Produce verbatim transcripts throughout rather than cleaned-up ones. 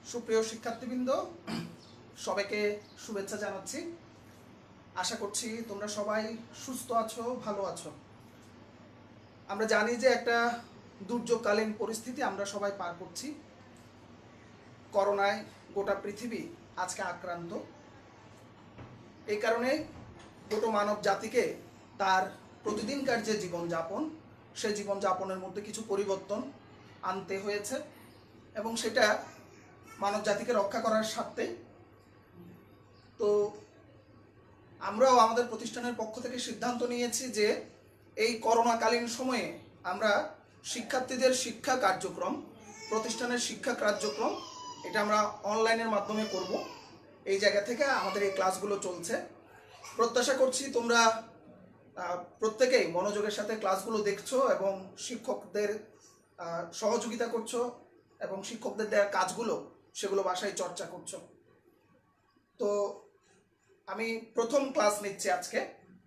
সুপ্রিয় শিক্ষার্থীবৃন্দ, সবাইকে শুভেচ্ছা জানাচ্ছি। আশা করছি তোমরা সবাই সুস্থ আছো, ভালো আছো। আমরা জানি যে একটা দুর্যোগকালীন পরিস্থিতি আমরা সবাই পার করছি। করোনায় গোটা পৃথিবী আজকে আক্রান্ত। এই কারণে গোটা মানব জাতিকে তার প্রতিদিনকার যে জীবনযাপন, সেই জীবনযাপনের মধ্যে কিছু পরিবর্তন আনতে হয়েছে এবং সেটা মানব জাতিকে রক্ষা করার স্বার্থে। তো আমরাও আমাদের প্রতিষ্ঠানের পক্ষ থেকে সিদ্ধান্ত নিয়েছি যে এই করোনাকালীন সময়ে আমরা শিক্ষার্থীদের শিক্ষা কার্যক্রম, প্রতিষ্ঠানের শিক্ষা কার্যক্রম এটা আমরা অনলাইনের মাধ্যমে করব। এই জায়গা থেকে আমাদের এই ক্লাসগুলো চলছে। প্রত্যাশা করছি তোমরা প্রত্যেকেই মনোযোগের সাথে ক্লাসগুলো দেখছো এবং শিক্ষকদের সহযোগিতা করছো এবং শিক্ষকদের দেওয়া কাজগুলো সেগুলো বাসায় চর্চা করছো। তো আমি প্রথম ক্লাস নিচ্ছি আজকে।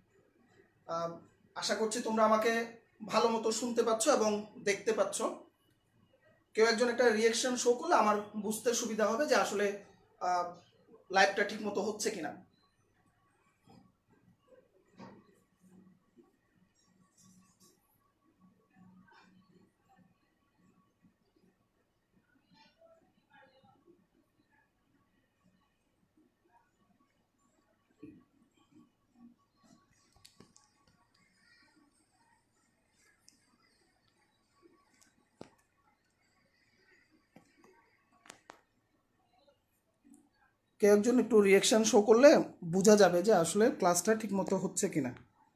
আশা করছি তোমরা আমাকে ভালো মতো শুনতে পাচ্ছ এবং দেখতে পাচ্ছ। কেউ একজন একটা রিয়াকশন শো করলে আমার বুঝতে সুবিধা হবে যে আসলে লাইভটা ঠিক মতো হচ্ছে কিনা। কেউ একজন একটু রিয়াকশন শো করলে বোঝা যাবে যে আসলে ক্লাসটা ঠিক মতো হচ্ছে কিনা।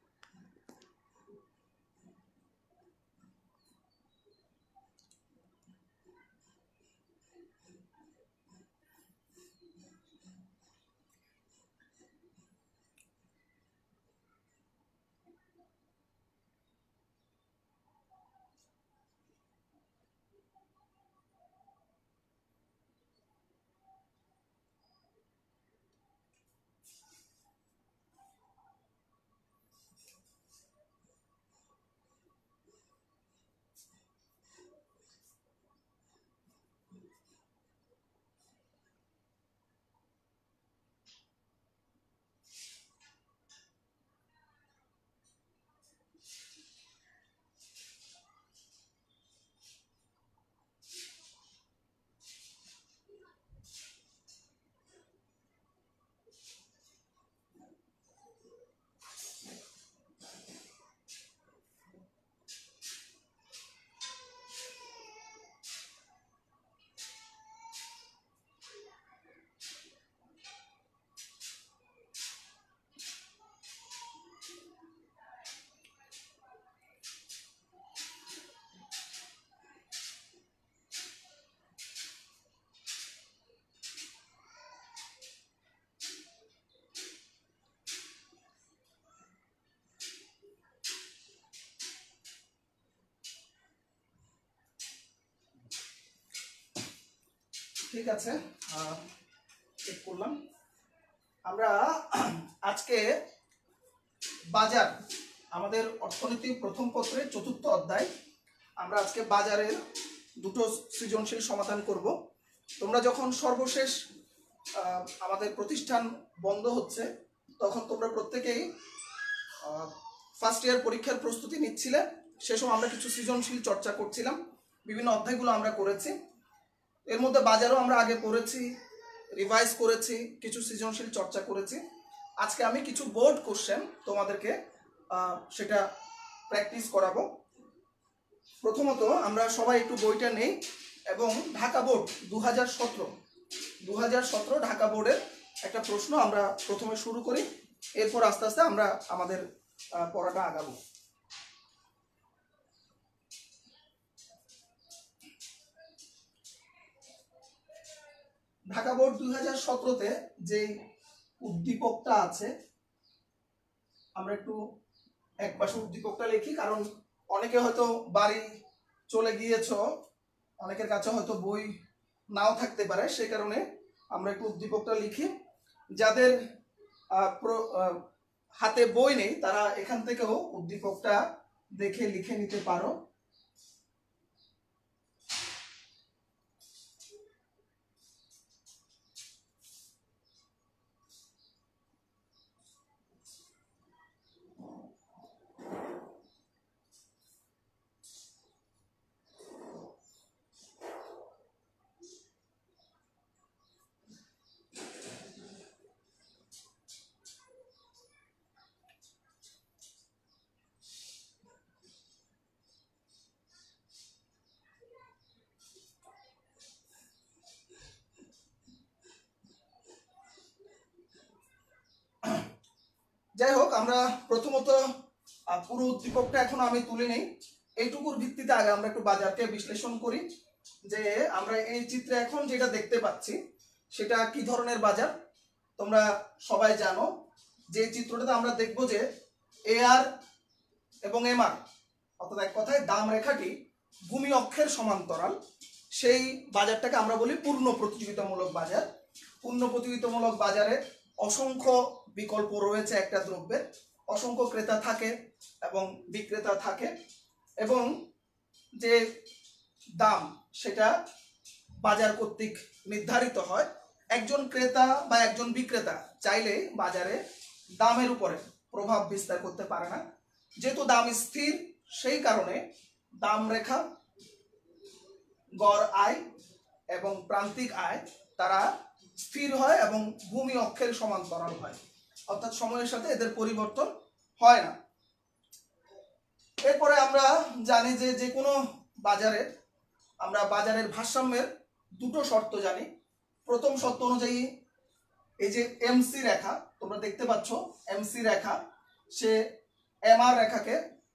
ঠিক আছে, চেক করলাম। আমরা আজকে বাজার, আমাদের অর্থনীতি প্রথম পত্রের চতুর্থ অধ্যায়, আমরা আজকে বাজারের দুটো সৃজনশীল সমাধান করব। তোমরা যখন সর্বশেষ আমাদের প্রতিষ্ঠান বন্ধ হচ্ছে তখন তোমরা প্রত্যেকেই ফার্স্ট ইয়ার পরীক্ষার প্রস্তুতি নিচ্ছিলে। সে সময় আমরা কিছু সৃজনশীল চর্চা করছিলাম, বিভিন্ন অধ্যায়গুলো আমরা করেছি। এর মধ্যে বাজারও আমরা আগে পড়েছি, রিভাইজ করেছি, কিছু সৃজনশীল চর্চা করেছি। আজকে আমি কিছু বোর্ড কোশ্চেন তোমাদেরকে সেটা প্র্যাকটিস করাবো। প্রথমত আমরা সবাই একটু বইটা নেই এবং ঢাকা বোর্ড দু হাজার সতেরো দু হাজার সতেরো ঢাকা বোর্ডের একটা প্রশ্ন আমরা প্রথমে শুরু করি, এরপর আস্তে আস্তে আমরা আমাদের পড়াটা আগাবো। ঢাকা বোর্ড দুই হাজার সতেরোতে যে উদ্দীপকটা আছে, আমরা একটু এক পাশে উদ্দীপকটা লিখি, কারণ অনেকে হয়তো বাড়ি চলে গিয়েছ, অনেকের কাছে হয়তো বই নাও থাকতে পারে, সেই কারণে আমরা একটু উদ্দীপকটা লিখি। যাদের হাতে বই নেই তারা এখান থেকেও উদ্দীপকটা দেখে লিখে নিতে পারো। আমরা প্রথমত পুরো উদ্দীপকটা এখন আমি তুলে নেই, এইটুকুর ভিত্তিতে আগে আমরা একটু বাজারকে বিশ্লেষণ করি। যে আমরা এই চিত্রে এখন যেটা দেখতে পাচ্ছি সেটা কি ধরনের বাজার তোমরা সবাই জানো। যে চিত্রটাতে আমরা দেখব যে এ আর এবং এম আর অর্থাৎ এক কথায় দাম রেখাটি ভূমি অক্ষের সমান্তরাল, সেই বাজারটাকে আমরা বলি পূর্ণ প্রতিযোগিতামূলক বাজার। পূর্ণ প্রতিযোগিতামূলক বাজারে অসংখ্য বিকল্প রয়েছে, একটা দ্রব্যের অসংখ্য ক্রেতা থাকে এবং বিক্রেতা থাকে, এবং যে দাম সেটা বাজার কর্তৃক নির্ধারিত হয়। একজন ক্রেতা বা একজন বিক্রেতা চাইলে বাজারে দামের উপরে প্রভাব বিস্তার করতে পারে না। যেহেতু দাম স্থির, সেই কারণে দাম রেখা, গড় আয় এবং প্রান্তিক আয় তারা স্থির হয় এবং ভূমি অক্ষের সমান্তরাল হয়, অর্থাৎ সময়ের সাথে এদের পরিবর্তন হয় না। এরপরে আমরা জানি যে যে কোনো বাজারে আমরা বাজারের ভারসাম্যের দুটো শর্ত জানি। প্রথম শর্ত অনুযায়ী এই যে এমসি রেখা তোমরা দেখতে পাচ্ছ, এমসি রেখা সে এমআর রেখাকে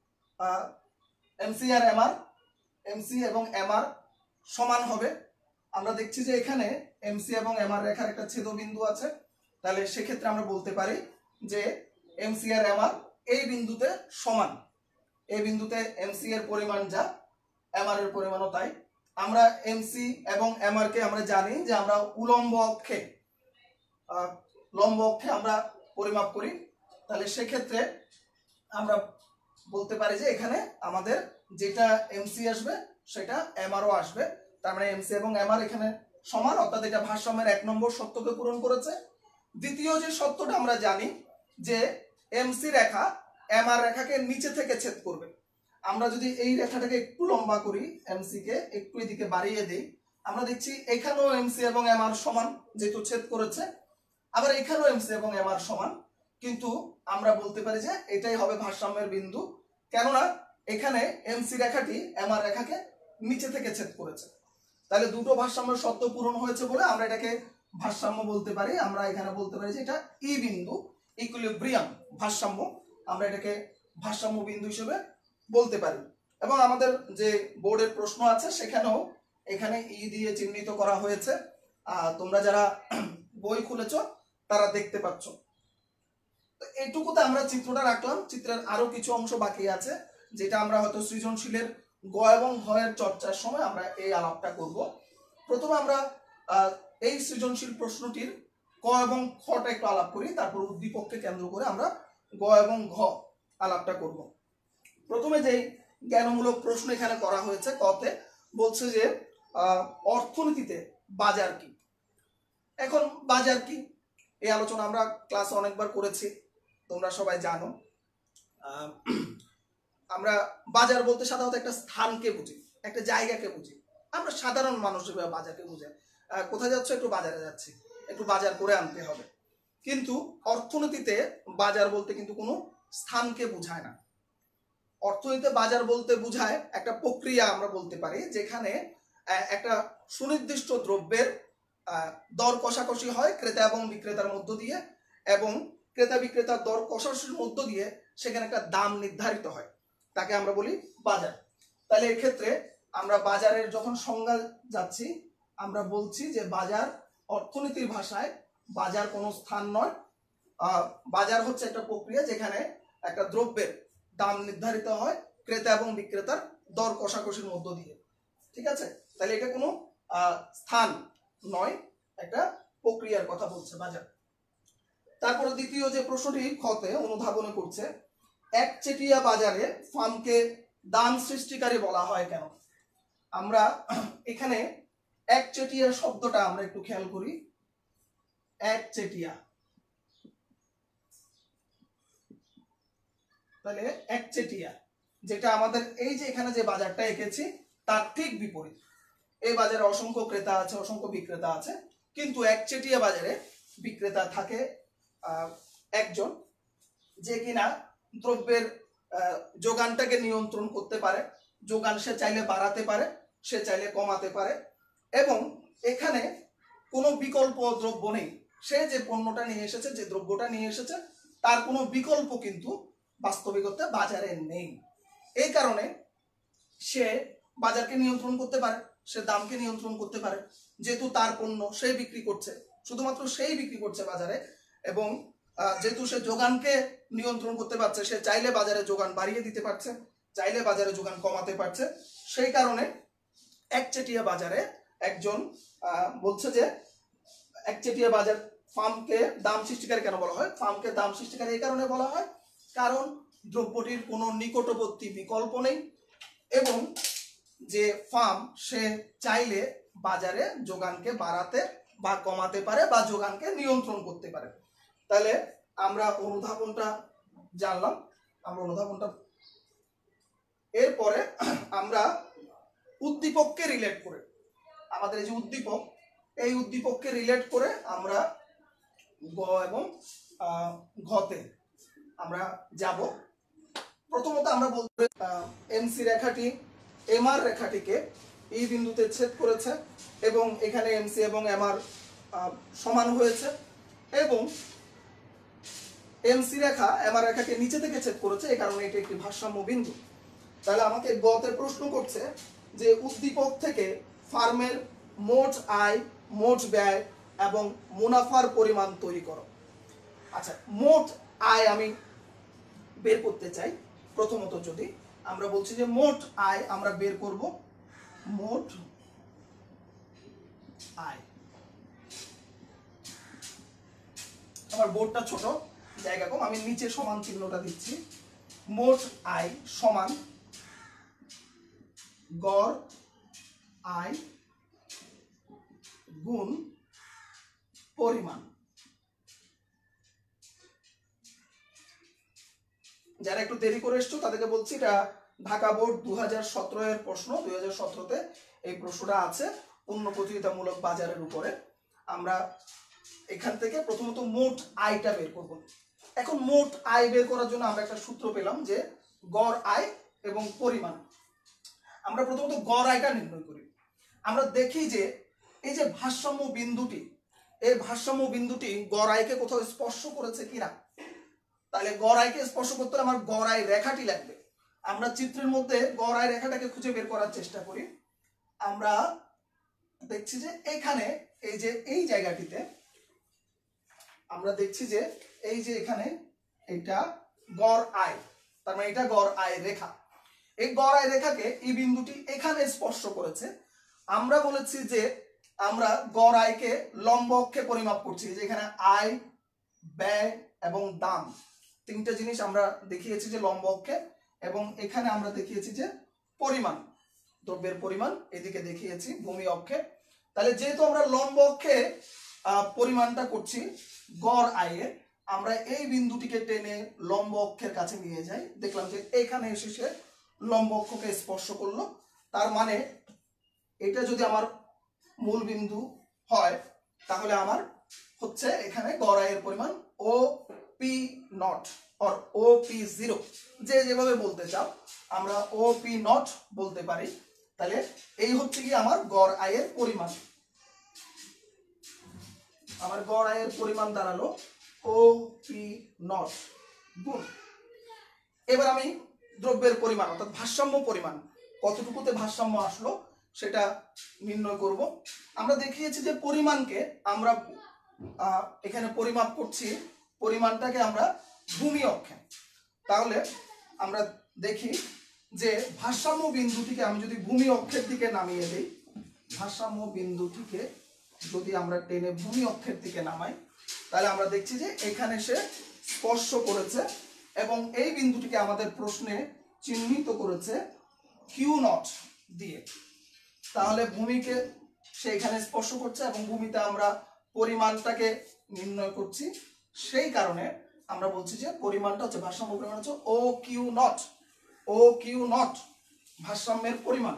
এমসি আর এমআর এমসি এবং এমআর সমান হবে। আমরা দেখছি যে এখানে এমসি এবং এমআর রেখার একটা ছেদবিন্দু আছে, তাহলে সেক্ষেত্রে আমরা বলতে পারি যে এমসি আর এমআর এই বিন্দুতে সমান। এই বিন্দুতে এমসি এর পরিমাণ যা, এমআর এর পরিমাণও তাই। আমরা এমসি এবং এমআর কে আমরা জানি যে আমরা উলম্ব অক্ষে লম্ব অক্ষে আমরা পরিমাপ করি, তাহলে সেক্ষেত্রে আমরা বলতে পারি যে এখানে আমাদের যেটা এমসি আসবে সেটা এমআরও আসবে। তার মানে এমসি এবং এমআর এখানে সমান, অর্থাৎ এটা ভারসাম্যের এক নম্বর শর্তকে পূরণ করেছে। দ্বিতীয় যে শর্তটা আমরা জানি যে এমসি রেখা এমআর রেখাকে নিচে থেকে ছেদ করবে। আমরা যদি এই রেখাটাকে একটু লম্বা করি, এমসি কে একটু এদিকে বাড়িয়ে দেই, আমরা দেখছি এখানেও এমসি এবং এমআর সমান, যেহেতু ছেদ করেছে। আবার এখানেও এমসি এবং এমআর সমান, কিন্তু আমরা বলতে পারি যে এটাই হবে ভারসাম্যের বিন্দু, কেননা এখানে এমসি রেখাটি এমআর রেখাকে নিচে থেকে ছেদ করেছে। তাহলে দুটো ভারসাম্যের শর্ত পূরণ হয়েছে বলে আমরা এটাকে ভারসাম্য বলতে পারি। আমরা এখানে বলতে পারি যে এটা ই বিন্দু, ইকুইলিব্রিয়াম, ভারসাম্য, আমরা এটাকে ভারসাম্য বিন্দু হিসেবে বলতে পারি। এবং আমাদের যে বোর্ডের প্রশ্ন আছে সেখানেও এখানে ই দিয়ে চিহ্নিত করা হয়েছে, তোমরা যারা বই খুলেছ তারা দেখতে পাচ্ছ। তো এইটুকুতে আমরা চিত্রটা রাখলাম। চিত্রের আরো কিছু অংশ বাকি আছে, যেটা আমরা হয়তো সৃজনশীলের গ এবং ঘ এর চর্চার সময় আমরা এই আলাপটা করব। প্রথমে আমরা এই সৃজনশীল প্রশ্নটির ক এবং খটা একটু আলাপ করি, তারপর উদ্দীপককে কেন্দ্র করে আমরা গ এবং ঘ আলাপটা করব। প্রথমে যে জ্ঞানমূলক প্রশ্ন এখানে করা হয়েছে, কতে বলছে যে অর্থনীতিতে বাজার কি। এখন বাজার কি এই আলোচনা আমরা ক্লাসে অনেকবার করেছি, তোমরা সবাই জানো। আমরা বাজার বলতে সাধারণত একটা স্থানকে বুঝি, একটা জায়গাকে বুঝি। আমরা সাধারণ মানুষ বাজারকে বুঝাই, কোথায় যাচ্ছ, একটু বাজারে যাচ্ছি, একটু বাজার করে আনতে হবে। কিন্তু অর্থনীতিতে বাজার বলতে কিন্তু কোনো স্থানকে বোঝায় না। অর্থনীতিতে বাজার বলতে বোঝায় একটা প্রক্রিয়া, আমরা বলতে পারি, যেখানে একটা সুনির্দিষ্ট দ্রব্যের দর কষাকষি হয় ক্রেতা এবং বিক্রেতার মধ্য দিয়ে, এবং ক্রেতা বিক্রেতার দর কষাকষির মধ্য দিয়ে সেখানে একটা দাম নির্ধারিত হয়, তাকে আমরা বলি বাজার। তাহলে এক্ষেত্রে আমরা বাজারের যখন সংজ্ঞা যাচ্ছি, আমরা বলছি যে বাজার অর্থনীতির ভাষায় বাজার কোনো স্থান নয়। বাজার হচ্ছে একটা প্রক্রিয়া যেখানে একটা দ্রব্যের দাম নির্ধারিত হয় ক্রেতা এবং বিক্রেতার দর কষাকষির মধ্য দিয়ে। ঠিক আছে, তাহলে এটা কোনো স্থান নয়, একটা প্রক্রিয়ার কথা বলছে বাজার। তারপরে দ্বিতীয় যে প্রশ্নটি খতে অনুধাবন করছে, একচেটিয়া বাজারে ফার্মকে দাম সৃষ্টিকারী বলা হয় কেন। আমরা এখানে একচেটিয়া শব্দটা আমরা একটু খেয়াল করি। একচেটিয়া, তাহলে একচেটিয়া যেটা আমাদের এই যে এখানে যে বাজারটা এঁকেছি তার ঠিক বিপরীত। এই বাজারে অসংখ্য ক্রেতা আছে, অসংখ্য বিক্রেতা আছে, কিন্তু একচেটিয়া বাজারে বিক্রেতা থাকে একজন, যে কিনা দ্রব্যের যোগানটাকে নিয়ন্ত্রণ করতে পারে। যোগান সে চাইলে বাড়াতে পারে, সে চাইলে কমাতে পারে, এবং এখানে কোনো বিকল্প দ্রব্য নেই। সে যে পণ্যটা নিয়ে এসেছে, যে দ্রব্যটা নিয়ে এসেছে, তার কোনো বিকল্প কিন্তু বাস্তবিকতা বাজারে নেই। এই কারণে সে বাজারকে নিয়ন্ত্রণ করতে পারে, সে দামকে নিয়ন্ত্রণ করতে পারে, যেহেতু তার পণ্য সে বিক্রি করছে, শুধুমাত্র সেই বিক্রি করছে বাজারে, এবং যেহেতু সে যোগানকে নিয়ন্ত্রণ করতে পারছে, সে চাইলে বাজারে যোগান বাড়িয়ে দিতে পারছে, চাইলে বাজারে যোগান কমাতে পারছে। সেই কারণে একচেটিয়া বাজারে একজন বলছে যে একচেটিয়া বাজার ফার্মকে দাম সৃষ্টিকারী কেন বলা হয়? ফার্মকে দাম সৃষ্টিকারী এই কারণে বলা হয় কারণ দ্রব্যটির কোনো নিকটবর্তী বিকল্প নেই, এবং যে ফার্ম সে চাইলে বাজারে যোগানকে বাড়াতে বা কমাতে পারে বা যোগানকে নিয়ন্ত্রণ করতে পারে। তাহলে আমরা অনুধাবনটা জানলাম, আমরা অনুধাবনটা এরপরে আমরা উদ্দীপককে রিলেট করে, আমাদের এই যে উদ্দীপক, এই উদ্দীপককে রিলেট করে আমরা গ এবং ঘতে আমরা যাব। প্রথমত আমরা বলতে এমসি রেখাটি এমআর রেখাটিকে এই বিন্দুতে ছেদ করেছে, এবং এখানে এমসি এবং এমআর সমান হয়েছে, এবং এমসি রেখা এমআর রেখাকে নিচে থেকে ছেদ করেছে, এই কারণে এটি একটি ভারসাম্য বিন্দু। তাহলে আমাকে গতে প্রশ্ন করছে যে উদ্দীপক থেকে ফার্মের মোট আয়, মোট ব্যয় এবং মুনাফার পরিমাণ তৈরি করো। আচ্ছা, মোট আয় আমি বের করতে চাই। প্রথমত যদি আমরা বলছি যে মোট আয় আমরা বের করব, মোট আয়, আমার বোর্ডটা ছোট, জায়গা কম, আমি নিচে সমান চিহ্নটা দিচ্ছি। মোট আয় সমান গড় আয় গুণ পরিমাণ। যারা একটু দেরি করে এসছো তাদেরকে বলছি, এটা ঢাকা বোর্ড দু হাজার সতেরো এর প্রশ্ন, দুই হাজার সতেরোতে এই প্রশ্নটা আছে পূর্ণ প্রতিযোগিতামূলক বাজারের উপরে। আমরা এখান থেকে প্রথমত মোট আয়টা বের করব। এখন মোট আয় বের করার জন্য আমরা একটা সূত্র পেলাম যে গড় আয় এবং পরিমাণ। আমরা প্রথমত গড় আয়টা নির্ণয় করি। আমরা দেখি যে এই যে ভারসাম্য বিন্দুটি, এই ভারসাম্য বিন্দুটি গড় আয়কে কোথাও স্পর্শ করেছে কিনা। তাহলে গড় আয়কে স্পর্শ করতে হলে আমার গড় আয় রেখাটি লাগবে। আমরা চিত্রের মধ্যে গড় আয় রেখাটাকে খুঁজে বের করার চেষ্টা করি। আমরা দেখছি যে এখানে এই যে এই জায়গাটিতে আমরা দেখছি যে এই যে এখানে এটা গড় আয়, তার মানে এটা গড় আয় রেখা। এই গড় আয় রেখাকে এই বিন্দুটি এখানে স্পর্শ করেছে। আমরা বলেছি যে আমরা গড় আয়কে লম্ব অক্ষে পরিমাপ করছি, যে এখানে আয়, ব্যয় এবং দাম তিনটা জিনিস আমরা দেখিয়েছি যে লম্ব অক্ষে, এবং এখানে আমরা দেখিয়েছি যে পরিমাণ, দ্রব্যের পরিমাণ এদিকে দেখিয়েছি ভূমি অক্ষে। তাহলে যেহেতু আমরা লম্ব অক্ষে পরিমাণটা করছি গড় আয়ে, আমরা এই বিন্দুটিকে টেনে লম্ব অক্ষের কাছে নিয়ে যাই। দেখলাম যে এখানে এসে সে লম্ব অক্ষকে স্পর্শ করলো। তার মানে এটা যদি আমার মূল বিন্দু হয় তাহলে আমার হচ্ছে এখানে গড় আয়ের পরিমাণ O P nought or O P zero, যে যেভাবে বলতে চাও আমরা ও পি নট বলতে পারি। তাহলে এই হচ্ছে কি আমার গড় আয়ের পরিমাণ। আমার গড় আয়ের পরিমাণ দাঁড়ালো ও পি নট গুণ, এবার আমি দ্রব্যের পরিমাণ অর্থাৎ ভারসাম্য পরিমাণ কতটুকুতে ভারসাম্য আসলো সেটা নির্ণয় করব। আমরা দেখিয়েছি যে পরিমাণকে আমরা এখানে পরিমাপ করছি, পরিমাণটাকে আমরা ভূমি অক্ষে। তাহলে আমরা দেখি যে ভারসাম্য বিন্দুটিকে আমি যদি ভূমি অক্ষের দিকে নামিয়ে দিই, ভারসাম্য বিন্দুটিকে যদি আমরা টেনে ভূমি অক্ষের দিকে নামাই, তাহলে আমরা দেখছি যে এখানে সে স্পর্শ করেছে, এবং এই বিন্দুটিকে আমাদের প্রশ্নে চিহ্নিত করেছে কিউ নট দিয়ে। তাহলে ভূমিকে সে এখানে স্পর্শ করছে এবং ভূমিতে আমরা পরিমাণটাকে নির্ণয় করছি। সেই কারণে আমরা বলছি যে পরিমাণটা হচ্ছে ভারসাম্য পরিমাণ হচ্ছে O Q nought, O Q nought ভারসাম্যের পরিমাণ।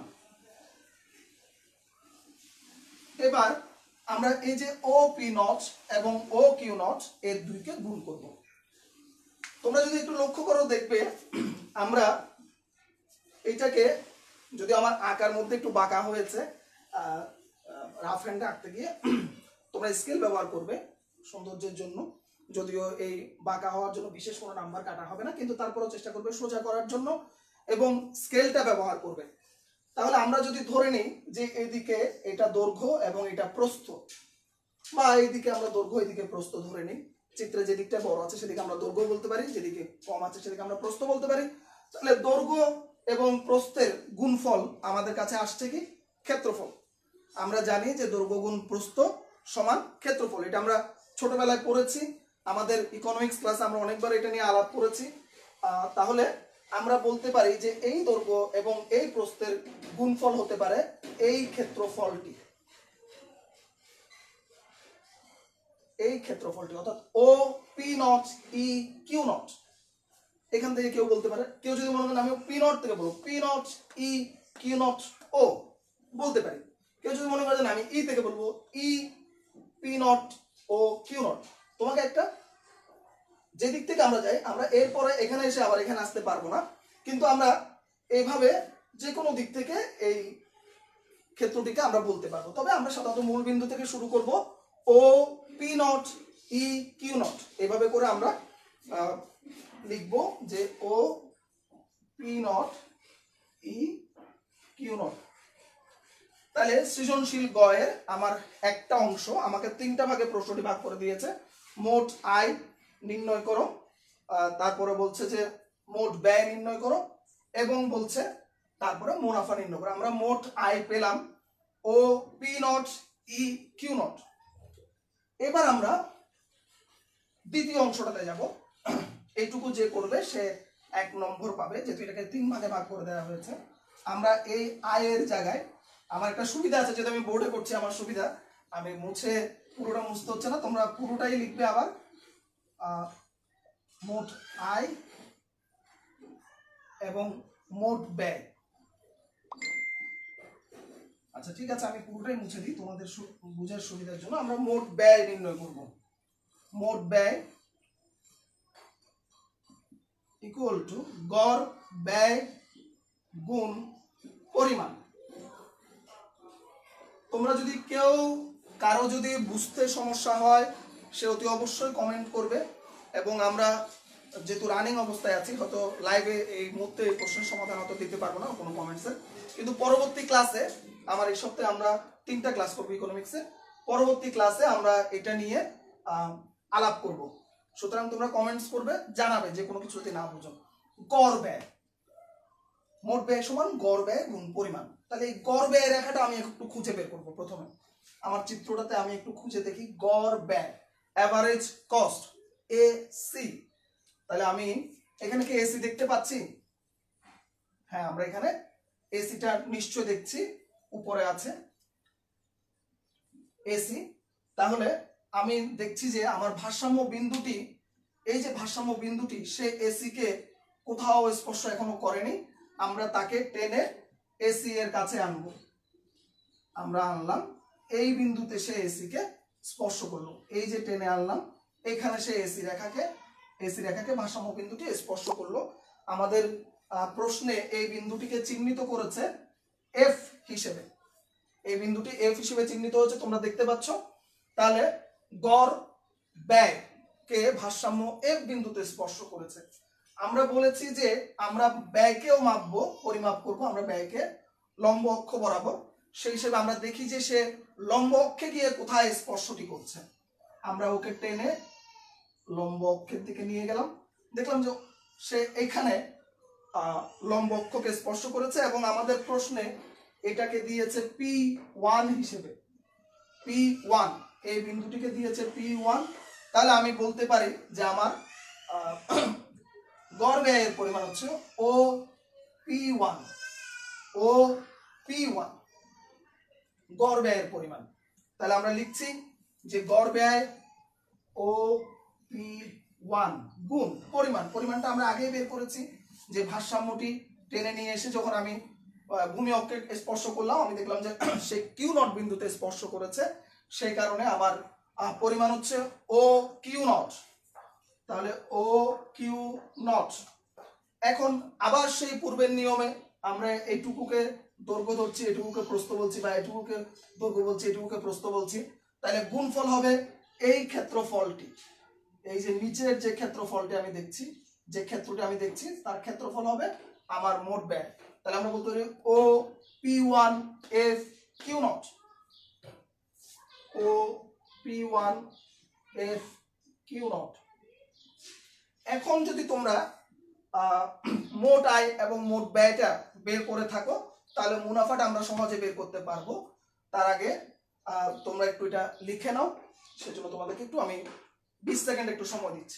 এবার আমরা এই যে ও পি নট এবং ও কিউ নট এর দুইকে গুণ করব। তোমরা যদি একটু লক্ষ্য করো দেখবে আমরা এইটাকে, যদি আমার আঁকার মধ্যে একটু বাঁকা হয়েছে, রাফ হ্যান্ডে আঁকতে গিয়ে তোমরা স্কেল ব্যবহার করবে সৌন্দর্যের জন্য। যদিও এই বাঁকা হওয়ার জন্য বিশেষ কোনো নাম্বার কাটা হবে না, কিন্তু তারপরেও চেষ্টা করবে সোজা করার জন্য এবং স্কেলটা ব্যবহার করবে। তাহলে আমরা যদি ধরে নিই যে এইদিকে এটা দৈর্ঘ্য এবং এটা প্রস্থ, বা এইদিকে আমরা দৈর্ঘ্য এইদিকে প্রস্থ ধরে নিই, চিত্রে যে দিকটা বড় আছে সেদিকে আমরা দৈর্ঘ্য বলতে পারি, যেদিকে কম আছে সেদিকে আমরা প্রস্থ বলতে পারি। তাহলে দৈর্ঘ্য এবং প্রস্থের গুণফল আমাদের কাছে আসছে কি? ক্ষেত্রফল। আমরা জানি যে দৈর্ঘ্য গুণ প্রস্থ সমান ক্ষেত্রফল, এটা আমরা ছোটবেলায় পড়েছি, আমাদের ইকোনমিক্স ক্লাসে আমরা অনেকবার এটা নিয়ে আলাপ করেছি। তাহলে আমরা বলতে পারি যে এই দৈর্ঘ্য এবং এই প্রস্থের গুণফল হতে পারে এই ক্ষেত্রফলটি, এই ক্ষেত্রফলটি অর্থাৎ O P nought E Q nought. এখান থেকে কেউ বলতে পারে, কেউ যদি মনে করেন আমি পি নট থেকে বলবো P nought E Q nought ও বলতে পারি, কেউ যদি মনে করেন আমি ই থেকে বলবো E P nought O Q nought. তোমাকে একটা যে দিক থেকে আমরা যাই, আমরা এরপরে এখানে এসে আবার এখানে আসতে পারবো না, কিন্তু আমরা এইভাবে যে কোনো দিক থেকে এই ক্ষেত্রটিকে আমরা বলতে পারবো। তবে আমরা সাধারণত মূল বিন্দু থেকে শুরু করব, O P nought E Q nought, এভাবে করে আমরা লিখবো যে O P nought E Q nought. তাহলে সৃজনশীল গয়ের আমার একটা অংশ আমাকে তিনটা ভাগে প্রশ্নটি ভাগ করে দিয়েছে। মোট আয় নির্ণয় করো, তারপরে বলছে যে মোট ব্যয় নির্ণয় করো, এবং বলছে তারপরে মুনাফা নির্ণয় করো। আমরা মোট আয় পেলাম O P nought E Q nought. এবার আমরা দ্বিতীয় অংশটাতে যাব। এইটুকু যে করবে সে এক নম্বর পাবে, যেহেতু এটাকে তিন ভাগে ভাগ করে দেওয়া হয়েছে। আমরা এই আয়ের জায়গায় আমার একটা সুবিধা আছে, যেহেতু আমি বোর্ডে করছি আমার সুবিধা, আমি মুছে পুরোটা মুছতে হচ্ছে না, তোমরা পুরোটাই লিখবে আবার। মোট আয় এবং মোট ব্যয়। আচ্ছা ঠিক আছে, আমি পুরোটাই মুছে দিই তোমাদের বুঝার সুবিধার জন্য। আমরা মোট ব্যয় নির্ণয় করব। মোট ব্যয় ইকুয়াল টু গড় ব্যয় গুণ পরিমাণ। তোমরা যদি কেউ কারো যদি বুঝতে সমস্যা হয় সে অতি অবশ্যই কমেন্ট করবে, এবং আমরা যেহেতু রানিং অবস্থায় আছি, হয়তো লাইভে এই মুহূর্তে এই প্রশ্নের সমাধান হয়তো দিতে পারবো না কোনো কমেন্টসে, কিন্তু পরবর্তী ক্লাসে আমার এই সপ্তাহে আমরা তিনটা ক্লাস করবো ইকোনমিক্সে, পরবর্তী ক্লাসে আমরা এটা নিয়ে আলাপ করব। সুতরাং তোমরা কমেন্টস করবে, জানাবে যে কোনো কিছু যদি না বুঝো। গড় ব্যয়, মোট ব্যয় সমান গড় ব্যয় গুণ পরিমাণ। তাহলে এই গড় ব্যয় রেখাটা আমি একটু খুঁজে বের করবো। প্রথমে আমার চিত্রটাতে আমি একটু খুঁজে দেখি গড় ব্যয়, অ্যাভারেজ কস্ট এ সি। তাহলে আমি এখানে কি এসি দেখতে পাচ্ছি? হ্যাঁ, আমরা এখানে এসিটা নিশ্চয় দেখছি, উপরে আছে এসি। তাহলে আমি দেখছি যে আমার ভারসাম্য বিন্দুটি, এই যে ভারসাম্য বিন্দুটি, সে এসি কে কোথাও স্পর্শ এখনো করেনি। আমরা তাকে টেনে এসি এর কাছে আনবো। আমরা আনলাম, এই বিন্দুতে সে এসি কে স্পর্শ করলো, এই যে টেনে আনলাম, এখানে সে এসি রেখাকে এসি রেখাকে ভারসাম্য বিন্দুটি স্পর্শ করলো। আমাদের প্রশ্নে এই বিন্দুটিকে চিহ্নিত করেছে এফ হিসেবে, এই বিন্দুটি এফ হিসেবে চিহ্নিত হয়েছে, তোমরা দেখতে পাচ্ছ। তাহলে গড় ব্যয় কে ভারসাম্য এফ বিন্দুতে স্পর্শ করেছে। আমরা বলেছি যে আমরা ব্যয়কেও মাপবো, পরিমাপ করব, আমরা ব্যয়কে লম্ব অক্ষ বরাবর। সেই হিসেবে আমরা দেখি যে সে লম্ব অক্ষে গিয়ে কোথায় স্পর্শটি করছে। আমরা ওকে টেনে লম্ব অক্ষের দিকে নিয়ে গেলাম, দেখলাম যে সে এখানে লম্ব অক্ষকে স্পর্শ করেছে, এবং আমাদের প্রশ্নে এটাকে দিয়েছে পি ওয়ান হিসেবে। পি ওয়ান, এই বিন্দুটিকে দিয়েছে পি ওয়ান। তাহলে আমি বলতে পারি যে আমার গড় ব্যয়ের পরিমাণ হচ্ছে O P one, O P one গড় ব্যয়ের পরিমাণ। তাহলে আমরা লিখছি যে গড় ব্যয় ও পি ওয়ান গুণ পরিমাণ। পরিমাণটা আমরা আগেই বের করেছি, যে ভারসাম্যটি টেনে নিয়ে এসে যখন আমি ভূমি অক্ষে স্পর্শ করলাম, আমি দেখলাম যে সে কিউ নট বিন্দুতে স্পর্শ করেছে, সেই কারণে আমার পরিমাণ হচ্ছে ও কিউ নট। তাহলে ও কিউ নট। এখন আবার সেই পূর্বের নিয়মে আমরা এইটুকুকে দৈর্ঘ্য ধরছি, এটুকুকে প্রস্থ বলছি, বা এটুকুকে দৈর্ঘ্য বলছি, এটুকুকে প্রস্থ বলছি। তাহলে গুণফল হবে এই ক্ষেত্রফলটি, এই যে নিচের যে ক্ষেত্রফলটি আমি দেখছি, যে ক্ষেত্রটি আমি দেখছি তার ক্ষেত্রফল হবে আমার মোট ব্যয়। তাহলে আমরা বলতে পারি O P one F Q nought, O P one F Q nought. এখন যদি তোমরা মোট আয় এবং মোট ব্যয়টা বের করে থাকো তাহলে মুনাফাটা আমরা সহজে বের করতে পারবো। তার আগে তোমরা একটু এটা লিখে নাও, সেজন্য তোমাদেরকে একটু আমি বিশ সেকেন্ড একটু সময় দিচ্ছি।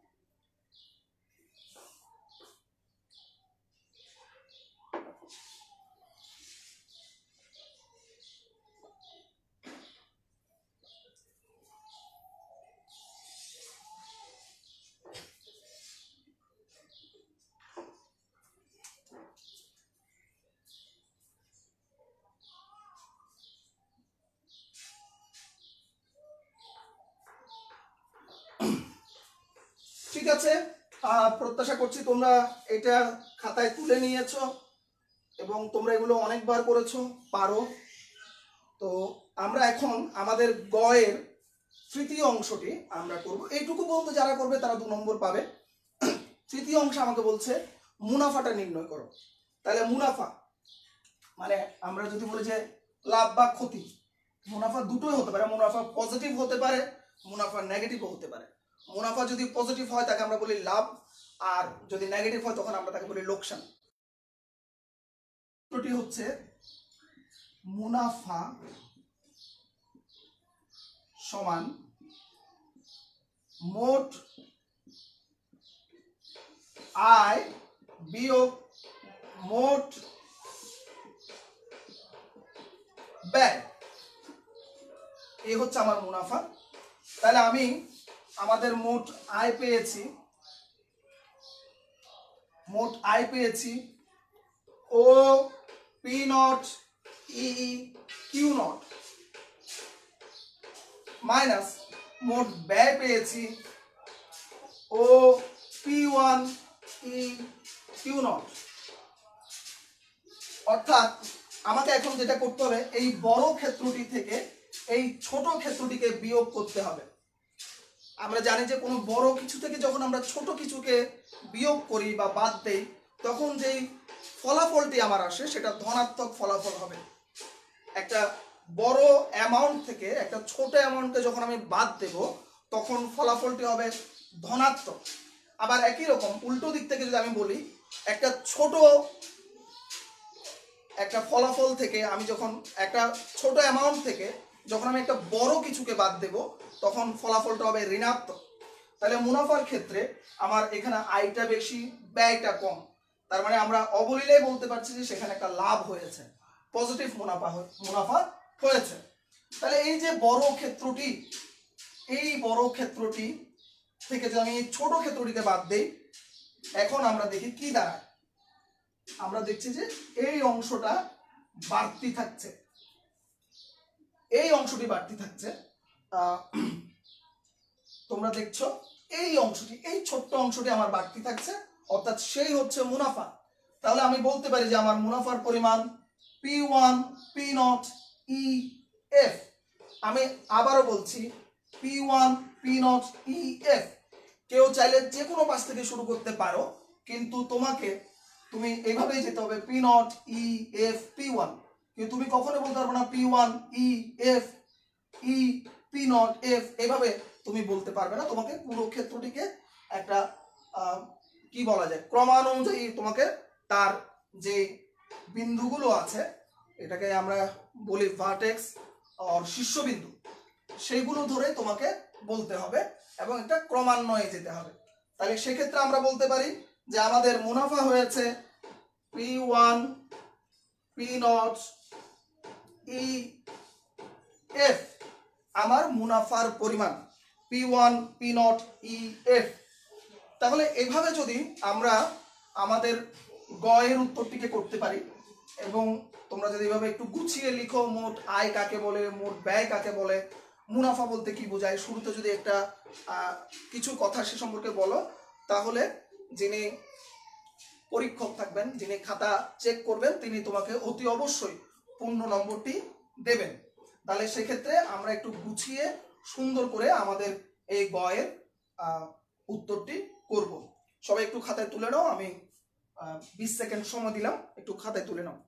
ঠিক আছে, প্রত্যাশা করছি তোমরা এটা খাতায় তুলে নিয়েছো এবং তোমরা এগুলো অনেকবার করেছো, পারো। তো আমরা এখন আমাদের গয়ের তৃতীয় অংশটি আমরা করব। এইটুকু বলতে যারা করবে তারা দু নম্বর পাবে। তৃতীয় অংশ আমাকে বলছে মুনাফাটা নির্ণয় করো। তাহলে মুনাফা মানে আমরা যদি বলি যে লাভ বা ক্ষতি, মুনাফা দুটোই হতে পারে। মুনাফা পজিটিভ হতে পারে, মুনাফা নেগেটিভও হতে পারে। মুনাফা যদি পজিটিভ হয় তাকে আমরা বলি লাভ, আর যদি নেগেটিভ হয় তখন আমরা তাকে বলি লোকসান। দুটোটি হচ্ছে মুনাফা সমান মোট আয় বিয়োগ মোট ব্যয়, এই হচ্ছে আমার মুনাফা। তাহলে আমি আমাদের মোট আয় পেয়েছি, মোট আয় পেয়েছি O P nought E Q nought minus মোট ব্যয় পেয়েছি O P one E Q nought. অর্থাৎ আমাকে এখন যেটা করতে হবে, এই বড় ক্ষেত্রটি থেকে এই ছোট ক্ষেত্রটিকে বিয়োগ করতে হবে। আমরা জানি যে কোনো বড় কিছু থেকে যখন আমরা ছোট কিছুকে বিয়োগ করি বা বাদ দেই তখন যেই ফলাফলটি আমার আসে সেটা ধনাত্মক ফলাফল হবে। একটা বড় অ্যামাউন্ট থেকে একটা ছোট অ্যামাউন্টকে যখন আমি বাদ দেব তখন ফলাফলটি হবে ধনাত্মক। আবার একই রকম উল্টো দিক থেকে যদি আমি বলি, একটা ছোট একটা ফলাফল থেকে আমি যখন একটা ছোট অ্যামাউন্ট থেকে যখন আমি একটা বড় কিছুকে বাদ দেব তখন ফলাফলটা হবে ঋণাত্মক। তাহলে মুনাফার ক্ষেত্রে আমার এখানে আয়টা বেশি, ব্যয়টা কম, তার মানে আমরা অবলীলায় বলতে পারছি যে সেখানে একটা লাভ হয়েছে, পজিটিভ মুনাফা মুনাফা হয়েছে। তাহলে এই যে বড় ক্ষেত্রটি, এই বড় ক্ষেত্রটি থেকে যদি আমি ছোট ক্ষেত্রটিকে বাদ দেই, এখন আমরা দেখি কি দাঁড়ায়। আমরা দেখছি যে এই অংশটা বাড়তি থাকছে, এই অংশটি বাড়তি থাকছে। তোমরা দেখছো এই অংশটি, এই ছোট্ট অংশটি আমার বাড়তি থাকছে, অর্থাৎ সেই হচ্ছে মুনাফা। তাহলে আমি বলতে পারি যে আমার মুনাফার পরিমাণ P one P nought E F. আমি আবারও বলছি P one P nought E F. কেউ চাইলে যে কোনো পাশ থেকে শুরু করতে পারো, কিন্তু তোমাকে তুমি এইভাবেই যেতে হবে P nought E F P one. কিন্তু তুমি কখনো বলতে পারবে না P one E F E P nought F, এইভাবে তুমি বলতে পারবে না। তোমাকে পুরো ক্ষেত্রটিকে একটা কি বলা যায় ক্রমানুযায়ী তোমাকে তার যে বিন্দুগুলো আছে, এটাকে আমরা বলি ভার্টেক্স আর শীর্ষবিন্দু, সেইগুলো ধরে তোমাকে বলতে হবে এবং এটা ক্রমান্বয়ে যেতে হবে। তাহলে সেক্ষেত্রে আমরা বলতে পারি যে আমাদের মুনাফা হয়েছে P one P nought E F, আমার মুনাফার পরিমাণ P one P nought E F. তাহলে এভাবে যদি আমরা আমাদের গয়ের উত্তরটিকে করতে পারি এবং তোমরা যদি এভাবে একটু গুছিয়ে লিখো, মোট আয় কাকে বলে, মোট ব্যয় কাকে বলে, মুনাফা বলতে কি বোঝায়, শুরুতে যদি একটা কিছু কথা সে সম্পর্কে বলো, তাহলে যিনি পরীক্ষক থাকবেন, যিনি খাতা চেক করবেন, তিনি তোমাকে অতি অবশ্যই পূর্ণ নম্বরটি দেবেন। তাহলে সেক্ষেত্রে আমরা একটু গুছিয়ে সুন্দর করে আমাদের এই গয়ের উত্তরটি করব। সবাই একটু খাতায় তুলে নাও, আমি বিশ সেকেন্ড সময় দিলাম, একটু খাতায় তুলে নাও।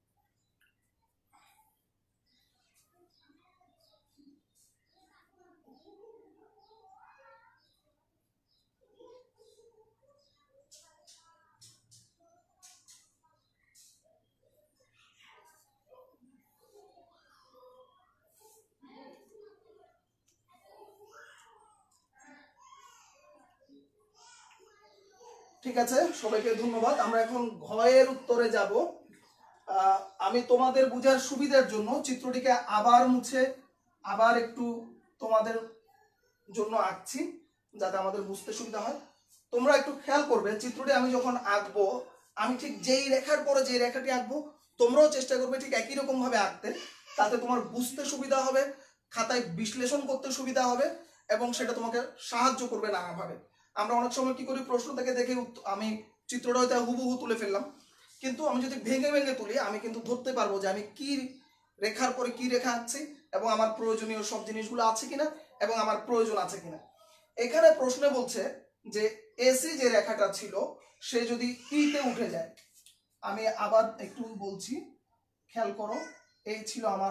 ঠিক আছে, সবাইকে ধন্যবাদ। আমরা এখন ঘয়ের উত্তরে যাব। আমি তোমাদের বোঝার সুবিধার জন্য চিত্রটিকে আবার মুছে আবার একটু তোমাদের জন্য আঁকছি, যাতে আমাদের বুঝতে সুবিধা হয়। তোমরা একটু খেয়াল করবে, চিত্রটি আমি যখন আঁকবো, আমি ঠিক যেই রেখার পরে যে রেখাটি আঁকবো, তোমরাও চেষ্টা করবে ঠিক একই রকম ভাবে আঁকতে, তাতে তোমার বুঝতে সুবিধা হবে, খাতায় বিশ্লেষণ করতে সুবিধা হবে, এবং সেটা তোমাকে সাহায্য করবে নানাভাবে। আমরা অনেক সময় কি করি, প্রশ্ন থেকে দেখে আমি চিত্রটা হয়তো হুবহু তুলে ফেললাম, কিন্তু আমি যদি ভেঙে ভেঙে তুলি, আমি কিন্তু ধরতে পারবো যে আমি কি রেখার পরে কি রেখা আঁকছি, এবং আমার প্রয়োজনীয় সব জিনিসগুলো আছে কিনা, এবং আমার প্রয়োজন আছে কিনা। এখানে প্রশ্নে বলছে যে এসি যে রেখাটা ছিল সে যদি ইতে উঠে যায়, আমি আবার একটু বলছি, খেয়াল করো, এই ছিল আমার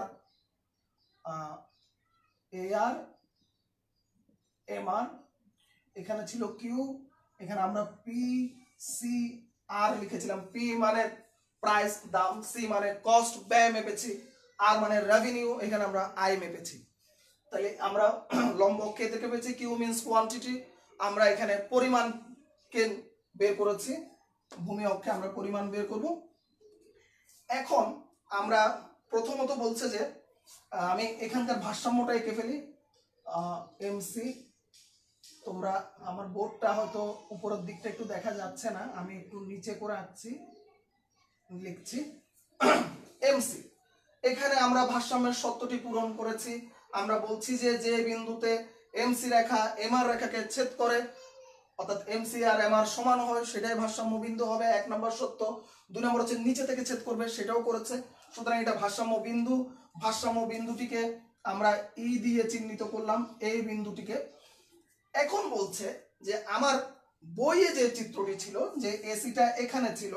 এ আর এম আর, এখানে ছিল কিউ, এখানে আমরা পি সি আর লিখেছিলাম। পি মানে প্রাইস দাম, সি মানে কস্ট ব্যয় মেপেছি, আর মানে রেভিনিউ, এখানে আমরা আই মেপেছি। তাহলে আমরা লম্ব কে থেকে পেয়েছি, কিউ মিন্স কোয়ান্টিটি, আমরা এখানে পরিমাণকে বের করেছি, ভূমি অক্ষে আমরা পরিমাণ বের করব। এখন আমরা প্রথমত বলছে যে আমি এখানকার ভারসাম্যটা এঁকে ফেলি, এমসি। তোমরা আমার বোর্ডটা হয়তো উপরের দিকটা একটু দেখা যাচ্ছে না, আমি একটু নিচে করে আঁকছি, লিখছি এমসি। এখানে আমরা ভারসাম্যের শর্তটি পূরণ করেছি। আমরা বলছি যে যে বিন্দুতে এমসি রেখা এমআর রেখাকে ছেদ করে, অর্থাৎ এমসি আর এমআর সমান হয়, সেটাই ভারসাম্য বিন্দু হবে, এক নম্বর সত্য। দুই নম্বর হচ্ছে নিচে থেকে ছেদ করবে, সেটাও করেছে, সুতরাং এটা ভারসাম্য বিন্দু। ভারসাম্য বিন্দুটিকে আমরা ই দিয়ে চিহ্নিত করলাম, এই বিন্দুটিকে। এখন বলছে যে আমার বইয়ে যে চিত্রটি ছিল, যে এসিটা এখানে ছিল,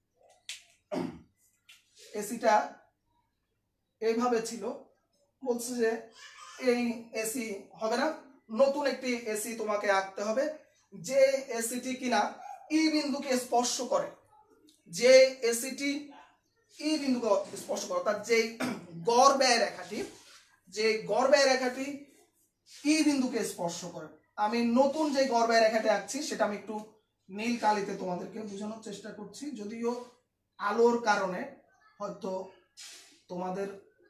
এসিটা এইভাবে ছিল, বলছে যে এই এসি হবে না, নতুন একটি এসি তোমাকে আঁকতে হবে, যে এসিটি কিনা ই বিন্দুকে স্পর্শ করে, যে এসিটি ই বিন্দুকে স্পর্শ করে, অর্থাৎ যে গড় ব্যয় রেখাটি, যে গড় ব্যয় রেখাটি ই বিন্দুকে স্পর্শ করে। আমি নতুন যে গড় ব্যয় রেখাটি আঁকছি সেটা আমি একটু নীল কালিতে তোমাদেরকে বোঝানোর চেষ্টা করছি, যদিও আলোর কারণে হয়তো তোমাদের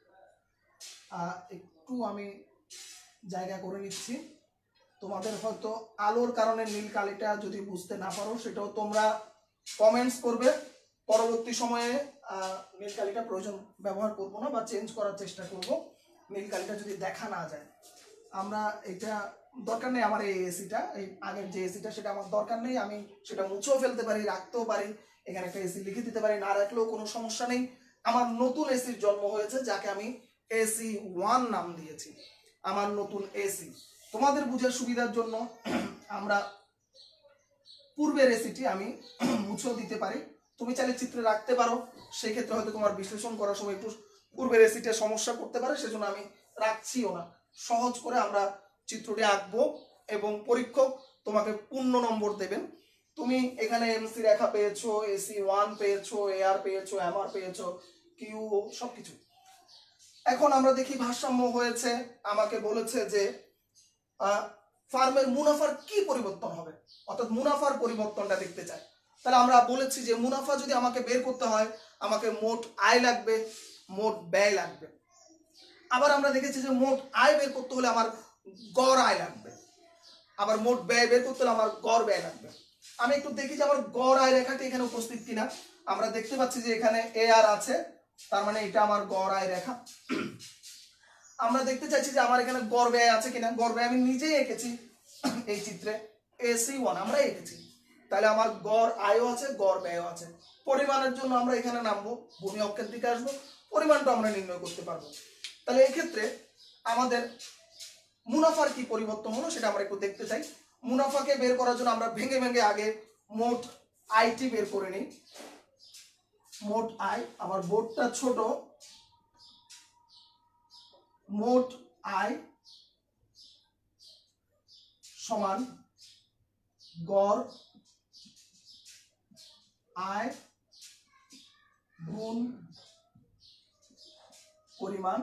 একটু আমি জায়গা করে নিচ্ছি, তোমাদের হয়তো আলোর কারণে নীল কালিটা যদি বুঝতে না পারো, সেটাও তোমরা কমেন্টস করবে। পরবর্তী সময়ে নীল কালিটা প্রয়োজন ব্যবহার করব না, বা চেঞ্জ করার চেষ্টা করব নীল কালিটা যদি দেখা না যায়। আমরা এটা দরকার নেই, আমার এই এসিটা, এই আগের যে এসিটা সেটা আমার দরকার নেই, আমি সেটা মুছেও ফেলতে পারি, রাখতেও পারি, এখানে একটা এসি লিখে দিতে পারি, না রাখলেও কোনো সমস্যা নেই। আমার নতুন এসির জন্ম হয়েছে, যাকে আমি এসি ওয়ান নাম দিয়েছি, আমার নতুন এসি। তোমাদের বুঝার সুবিধার জন্য আমরা পূর্বের এসিটি আমি মুছেও দিতে পারি, তুমি চাইলে চিত্রে রাখতে পারো, সেই ক্ষেত্রে হয়তো তোমার বিশ্লেষণ করার সময় একটু পূর্বের এসিটা সমস্যা করতে পারে, সেজন্য আমি রাখছিও না। সহজ করে আমরা চিত্রটি আঁকবো এবং পরীক্ষক তোমাকে পূর্ণ নম্বর দেবেন। তুমি এখানে এমসি রেখা পেয়েছো, এসি ওয়ান পেয়েছো, এআর পেয়েছো, এমআর পেয়েছো, কিউ, সবকিছু। এখন আমরা দেখি ভারসাম্য হয়েছে, আমাকে বলেছে যে ফার্মের মুনাফার কি পরিবর্তন হবে, অর্থাৎ মুনাফার পরিবর্তনটা দেখতে চাই। তাহলে আমরা বলেছি যে মুনাফা যদি আমাকে বের করতে হয়, আমাকে মোট আয় লাগবে, মোট ব্যয় লাগবে। আবার আমরা দেখেছি যে মোট আয় বের করতে হলে আমার গড় আয় লাগবে, আবার মোট ব্যয় বের করতে হলে আমার গড় ব্যয় লাগবে। আমি একটু দেখি যে আমার গড় আয় রেখাটি এখানে উপস্থিত কিনা। আমরা দেখতে পাচ্ছি যে এখানে এ আর আছে, তার মানে এটা আমার গড় আয় রেখা। আমরা দেখতে চাইছি যে আমার এখানে গড় ব্যয় আছে কিনা। গড় ব্যয় আমি নিজেই এঁকেছি এই চিত্রে, এসি ওয়ান আমরা এঁকেছি, তাহলে আমার গড় আয়ও আছে, গড় ব্যয়ও আছে। পরিমাণের জন্য আমরা এখানে নামবো, ভূমি অক্ষের দিকে আসবো, পরিমাণটা আমরা নির্ণয় করতে পারবো। তাহলে এই ক্ষেত্রে আমাদের মুনাফার কি পরিবর্তন হলো সেটা আমরা একটু দেখতে চাই। মুনাফাকে বের করার জন্য আমরা ভেঙে ভেঙে আগে মোট আয়টি বের করে নিই। মোট আয়, আমার বোর্ডটা ছোট, মোট আয় সমান গড় আয় গুণ পরিমাণ।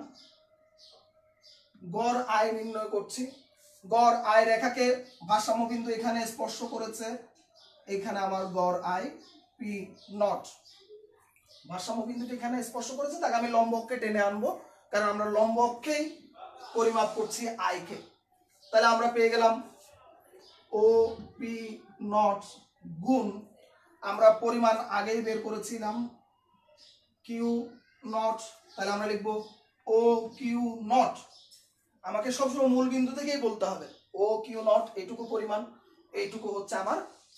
গড় আয় নির্ণয় করছি। গড় আয় রেখাকে ভারসাম্য বিন্দু এখানে স্পর্শ করেছে, এখানে আমার গড় আয় পি নট। ভারসাম্য বিন্দুটি এখানে স্পর্শ করেছে, তাকে আমি লম্বককে টেনে আনবো, কারণ আমরা লম্বককেই পরিমাপ করছি আয়কে। তাহলে আমরা পেয়ে গেলাম ও পি নট গুণ, আমরা পরিমাণ আগেই বের করেছিলাম কিউ নট, তাহলে আমরা লিখবো ও কিউ নট। আমাকে সবসময় মূল বিন্দু থেকেই বলতে হবে ও কিউ নট, এইটুকু পরিমাণ, এইটুকু হচ্ছে আমার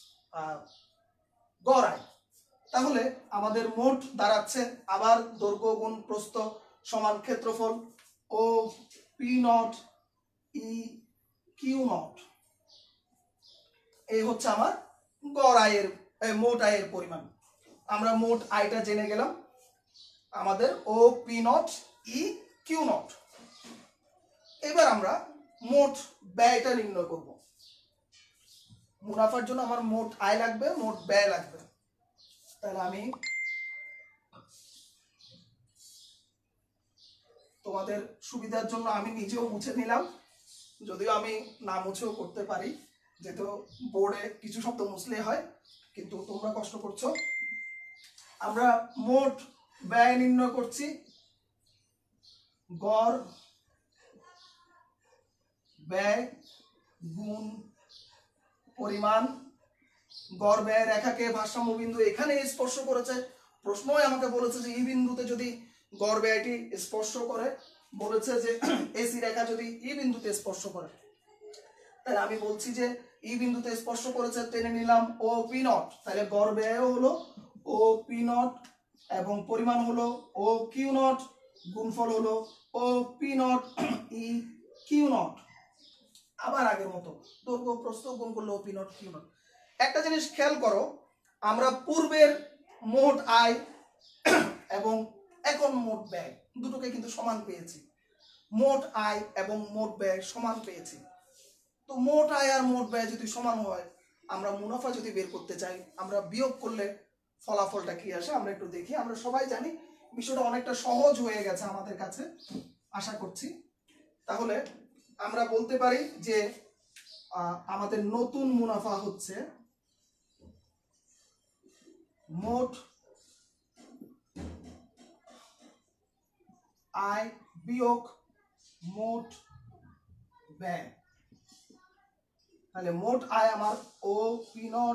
গড় আয়। তাহলে আমাদের মোট দাঁড়াচ্ছে আবার দৈর্ঘ্য গুণ প্রস্থ সমান ক্ষেত্রফল O P nought E Q nought. এই হচ্ছে আমার গড় আয়ের মোট আয়ের পরিমাণ। আমরা মোট আয়টা জেনে গেলাম, আমাদের O P nought E Q nought. এবার আমরা মোট ব্যয়টা নির্ণয় করব। মুনাফার জন্য আমার মোট আয় লাগবে, মোট ব্যয় লাগবে। তাহলে আমি তোমাদের সুবিধার জন্য আমি নিজেও মুছে নিলাম, যদিও আমি না মুছেও করতে পারি, যেহেতু বোর্ডে কিছু শব্দ মুছলে হয়, কিন্তু তোমরা কষ্ট করছো। আমরা মোট ব্যয় নির্ণয় করছি গড় ব্যয় গুণ পরিমাণ। গড় ব্যয় রেখাকে ভারসাম্য বিন্দু এখানে স্পর্শ করেছে, প্রশ্নই আমাকে বলেছে যে এই বিন্দুতে যদি গড় ব্যয়টি স্পর্শ করে, বলেছে যে এসি রেখা যদি ই বিন্দুতে স্পর্শ করে, তাহলে আমি বলছি যে ই বিন্দুতে স্পর্শ করেছে, টেনে নিলাম ও পি নট। তাহলে গড় ব্যয় হলো ও পি নট এবং পরিমাণ হলো ও কিউ নট, গুণফল হলো O P nought E Q nought. আবার আগের মতো দৈর্ঘ্য প্রস্থ গুণ করলো O P nought Q nought. একটা জিনিস খেয়াল করো, আমরা পূর্বের মোট আয় এবং এখন মোট ব্যয় দুটোকে কিন্তু সমান পেয়েছি। মোট আয় এবং মোট ব্যয় সমান পেয়েছি। তো মোট আয় আর মোট ব্যয় যদি সমান হয়, আমরা মুনাফা যদি বের করতে চাই, আমরা বিয়োগ করলে ফলাফলটা কি আসে আমরা একটু দেখি। আমরা সবাই জানি বিষয়টা অনেকটা সহজ হয়ে গেছে আমাদের কাছে, আশা করছি। তাহলে আমরা বলতে পারি যে আমাদের নতুন মুনাফা হচ্ছে মোট আয় বিয়োগ মোট ব্যয়। তাহলে মোট আয় আমার O P nought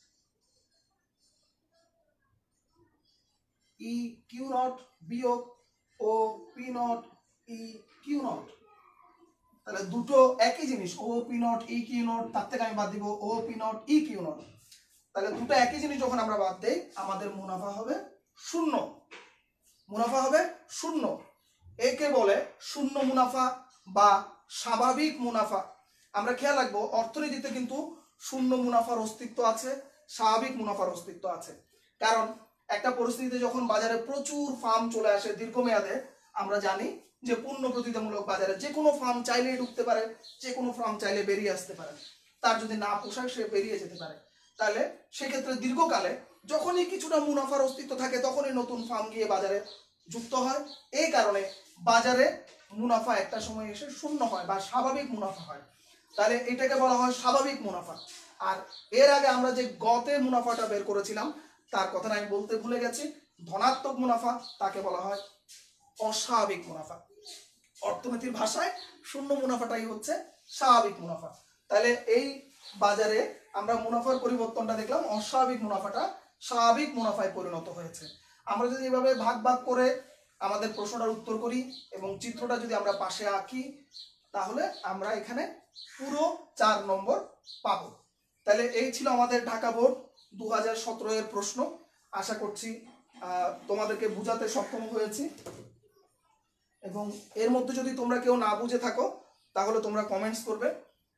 E Q nought বিয়োগ O P nought E Q nought. তাহলে দুটো একই জিনিস, O P nought E Q nought, তার থেকে আমি বাদ দিব O P nought E Q nought. তাহলে দুটো একই জিনিস যখন আমরা বাদ দেই, আমাদের মুনাফা হবে শূন্য। মুনাফা হবে শূন্য। একে বলে শূন্য মুনাফা বা স্বাভাবিক মুনাফা। আমরা খেয়াল রাখবো অর্থনীতিতে কিন্তু শূন্য মুনাফার অস্তিত্ব আছে, স্বাভাবিক মুনাফার অস্তিত্ব আছে। কারণ একটা পরিস্থিতিতে যখন বাজারে প্রচুর ফার্ম চলে আসে দীর্ঘমেয়াদে, আমরা জানি যে পূর্ণ প্রতিযোগিতামূলক বাজারে যে কোনো ফার্ম চাইলেই ঢুকতে পারে, যে কোনো ফার্ম চাইলে বেরিয়ে আসতে পারে, তার যদি না পোষায় সে বেরিয়ে যেতে পারে। তাহলে সেক্ষেত্রে দীর্ঘকালে যখনই কিছুটা মুনাফার অস্তিত্ব থাকে, তখনই নতুন ফার্ম গিয়ে বাজারে যুক্ত হয়। এই কারণে বাজারে মুনাফা একটা সময় এসে শূন্য হয় বা স্বাভাবিক মুনাফা হয়। তাহলে এটাকে বলা হয় স্বাভাবিক মুনাফা। আর এর আগে আমরা যে গতে মুনাফাটা বের করেছিলাম, তার কথাটা আমি বলতে ভুলে গেছি, ধনাত্মক মুনাফা, তাকে বলা হয় অস্বাভাবিক মুনাফা। অর্থনীতির ভাষায় শূন্য মুনাফাটাই হচ্ছে স্বাভাবিক মুনাফা। তাহলে এই বাজারে আমরা মুনাফার পরিবর্তনটা দেখলাম, অস্বাভাবিক মুনাফাটা স্বাভাবিক মুনাফায় পরিণত হয়েছে। আমরা যদি এভাবে ভাগ ভাগ করে আমাদের প্রশ্নটার উত্তর করি এবং চিত্রটা যদি আমরা পাশে আঁকি, তাহলে আমরা এখানে পুরো চার নম্বর পাবো। তাহলে এই ছিল আমাদের ঢাকা বোর্ড দু হাজার সতেরো এর প্রশ্ন। আশা করছি তোমাদেরকে বুঝাতে সক্ষম হয়েছি, এবং এর মধ্যে যদি তোমরা কেউ না বুঝে থাকো তাহলে তোমরা কমেন্টস করবে।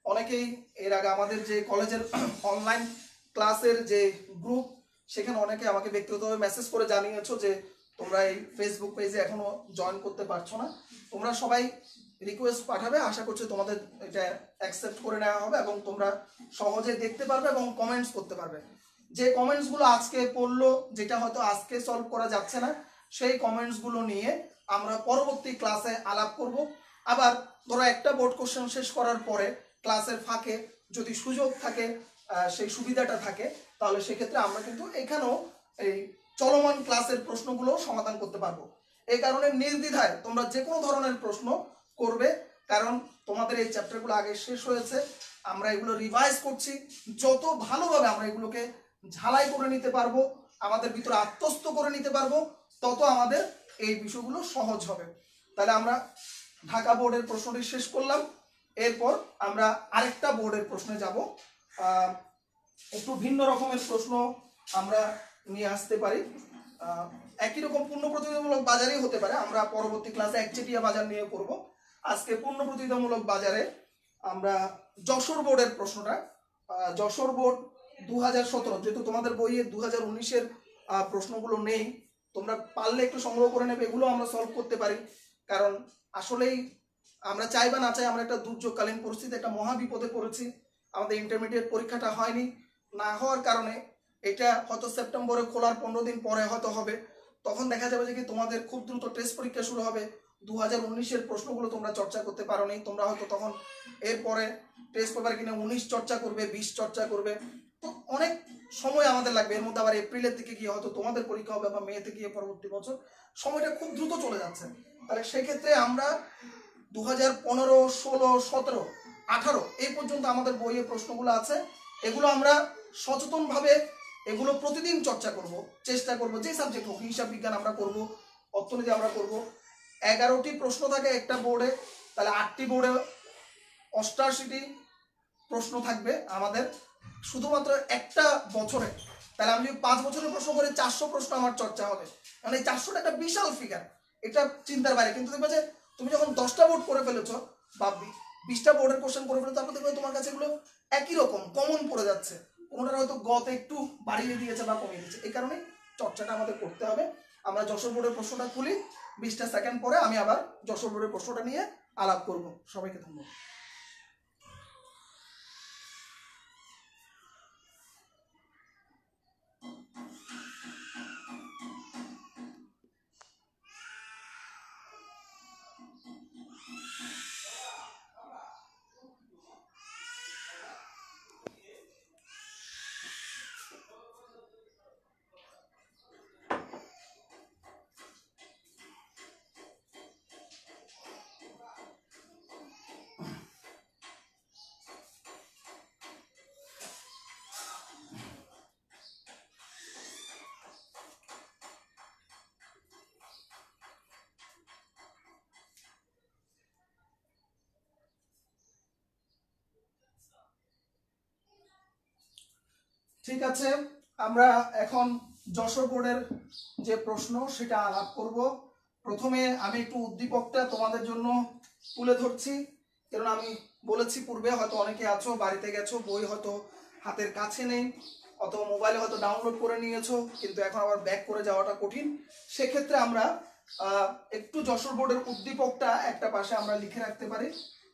অনেকেই এর আগে আমাদের যে কলেজের অনলাইন ক্লাসের যে গ্রুপ, সেখানে অনেকে আমাকে ব্যক্তিগতভাবে মেসেজ করে জানিয়েছো যে তোমরা এই ফেসবুক পেজে এখনো জয়েন করতে পারছো না। তোমরা সবাই রিকোয়েস্ট পাঠাবে, আশা করছি তোমাদের এটা অ্যাকসেপ্ট করে নেওয়া হবে এবং তোমরা সহজে দেখতে পারবে এবং কমেন্টস করতে পারবে। যে কমেন্টসগুলো আজকে পড়লো, যেটা হয়তো আজকে সলভ করা যাচ্ছে না, সেই কমেন্টসগুলো নিয়ে আমরা পরবর্তী ক্লাসে আলাপ করব। আবার ধরো একটা বোর্ড কোশ্চেন শেষ করার পরে ক্লাসের ফাঁকে যদি সুযোগ থাকে, সেই সুবিধাটা থাকে, তাহলে সেক্ষেত্রে আমরা কিন্তু এখানেও এই চলমান ক্লাসের প্রশ্নগুলো সমাধান করতে পারবো। এই কারণে নির্দ্বিধায় তোমরা যে কোনো ধরনের প্রশ্ন করবে, কারণ তোমাদের এই চ্যাপ্টারগুলো আগে শেষ হয়েছে, আমরা এগুলো রিভাইজ করছি। যত ভালোভাবে আমরা এগুলোকে ঝালাই করে নিতে পারবো, আমাদের ভিতরে আত্মস্থ করে নিতে পারবো, তত আমাদের এই বিষয়গুলো সহজ হবে। তাহলে আমরা ঢাকা বোর্ডের প্রশ্নটি শেষ করলাম। এরপর আমরা আরেকটা বোর্ডের প্রশ্নে যাব। একটু ভিন্ন রকমের প্রশ্ন আমরা নিয়ে আসতে পারি। একই রকম পূর্ণ প্রতিযোগিতামূলক বাজারই হতে পারে, আমরা পরবর্তী ক্লাসে একচেটিয়া বাজার নিয়ে পড়ব। আজকে পূর্ণ প্রতিযোগিতামূলক বাজারে আমরা যশোর বোর্ডের প্রশ্নটা, যশোর বোর্ড দু হাজার সতেরো, যেহেতু তোমাদের বইয়ে দু হাজার উনিশের প্রশ্নগুলো নেই, তোমরা পারলে একটু সংগ্রহ করে নেবে, এগুলো আমরা সলভ করতে পারি। কারণ আসলেই আমরা চাই বা না চাই, আমরা একটা দুর্যোগকালীন পরিস্থিতি, একটা মহা বিপদে পড়েছি। আমাদের ইন্টারমিডিয়েট পরীক্ষাটা হয়নি, না হওয়ার কারণে এটা হয়তো সেপ্টেম্বরে খোলার পনেরো দিন পরে হয়তো হবে। তখন দেখা যাবে যে কি তোমাদের খুব দ্রুত টেস্ট পরীক্ষা শুরু হবে। দু হাজার উনিশের প্রশ্নগুলো তোমরা চর্চা করতে পারো নি, তোমরা হয়তো তখন এরপরে টেস্ট পেপার কিনে উনিশ চর্চা করবে, বিশ চর্চা করবে, তো অনেক সময় আমাদের লাগবে। এর মধ্যে আবার এপ্রিলের দিকে গিয়ে হয়তো তোমাদের পরীক্ষা হবে বা মেতে গিয়ে পরবর্তী বছর, সময়টা খুব দ্রুত চলে যাচ্ছে। তাহলে সেক্ষেত্রে আমরা দু হাজার পনেরো ষোলো সতেরো আঠারো এই পর্যন্ত আমাদের বইয়ে প্রশ্নগুলো আছে, এগুলো আমরা সচেতনভাবে এগুলো প্রতিদিন চর্চা করব, চেষ্টা করব। যে সাবজেক্ট হোক, হিসাব বিজ্ঞান আমরা করব, অর্থনীতি আমরা করব। এগারোটি প্রশ্ন থাকে একটা বোর্ডে, তাহলে আটটি বোর্ডে অষ্টাশিটি প্রশ্ন থাকবে আমাদের শুধুমাত্র একটা বছরে। তাহলে আমি যদি পাঁচ বছরের প্রশ্ন করে চারশো প্রশ্ন আমার চর্চা হবে, মানে এই চারশোটা একটা বিশাল ফিগার, এটা চিন্তার বাইরে। কিন্তু দেখবে যে তুমি যখন দশটা বোর্ড করে ফেলেছো বা বিশটা বোর্ডের কোশ্চেন করে ফেলেছো, তারপর দেখবে তোমার কাছে এগুলো একই রকম কমন পড়ে যাচ্ছে, কোনোটার হয়তো গত একটু বাড়িয়ে দিয়েছে বা কমিয়ে দিয়েছে। এই কারণে চর্চাটা আমাদের করতে হবে। আমরা যশোর বোর্ডের প্রশ্নটা খুলি, বিশটা সেকেন্ড পরে আমি আবার যশোর বোর্ডের প্রশ্নটা নিয়ে আলাপ করব। সবাইকে ধন্যবাদ। ঠিক আছে, আমরা এখন যশোর বোর্ডের যে প্রশ্ন সেটা আলাপ করব। প্রথমে আমি একটু উদ্দীপকটা তোমাদের জন্য তুলে ধরছি, কারণ আমি বলেছি পূর্বে হয়তো অনেকে আছো বাড়িতে গেছো, বই হয়তো হাতের কাছে নেই, অথবা মোবাইলে হয়তো ডাউনলোড করে নিয়েছো, কিন্তু এখন আবার ব্যাক করে যাওয়াটা কঠিন। সেক্ষেত্রে আমরা একটু যশোর বোর্ডের উদ্দীপকটা একটা পাশে আমরা লিখে রাখতে পারি।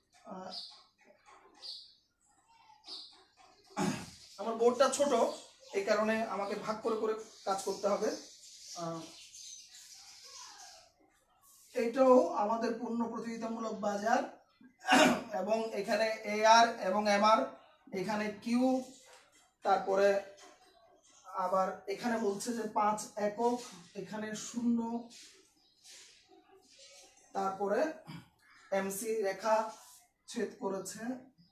আমার বোর্ডটা ছোট, এই কারণে আমাকে ভাগ করে করে কাজ করতে হবে। এইটাও আমাদের পূর্ণ প্রতিযোগিতামূলক বাজার, এবং এখানে এ আর এবং এম আর, এখানে কিউ, তারপরে আবার এখানে বলছে যে পাঁচ একক, এখানে শূন্য, তারপরে এমসি রেখা ছেদ করেছে,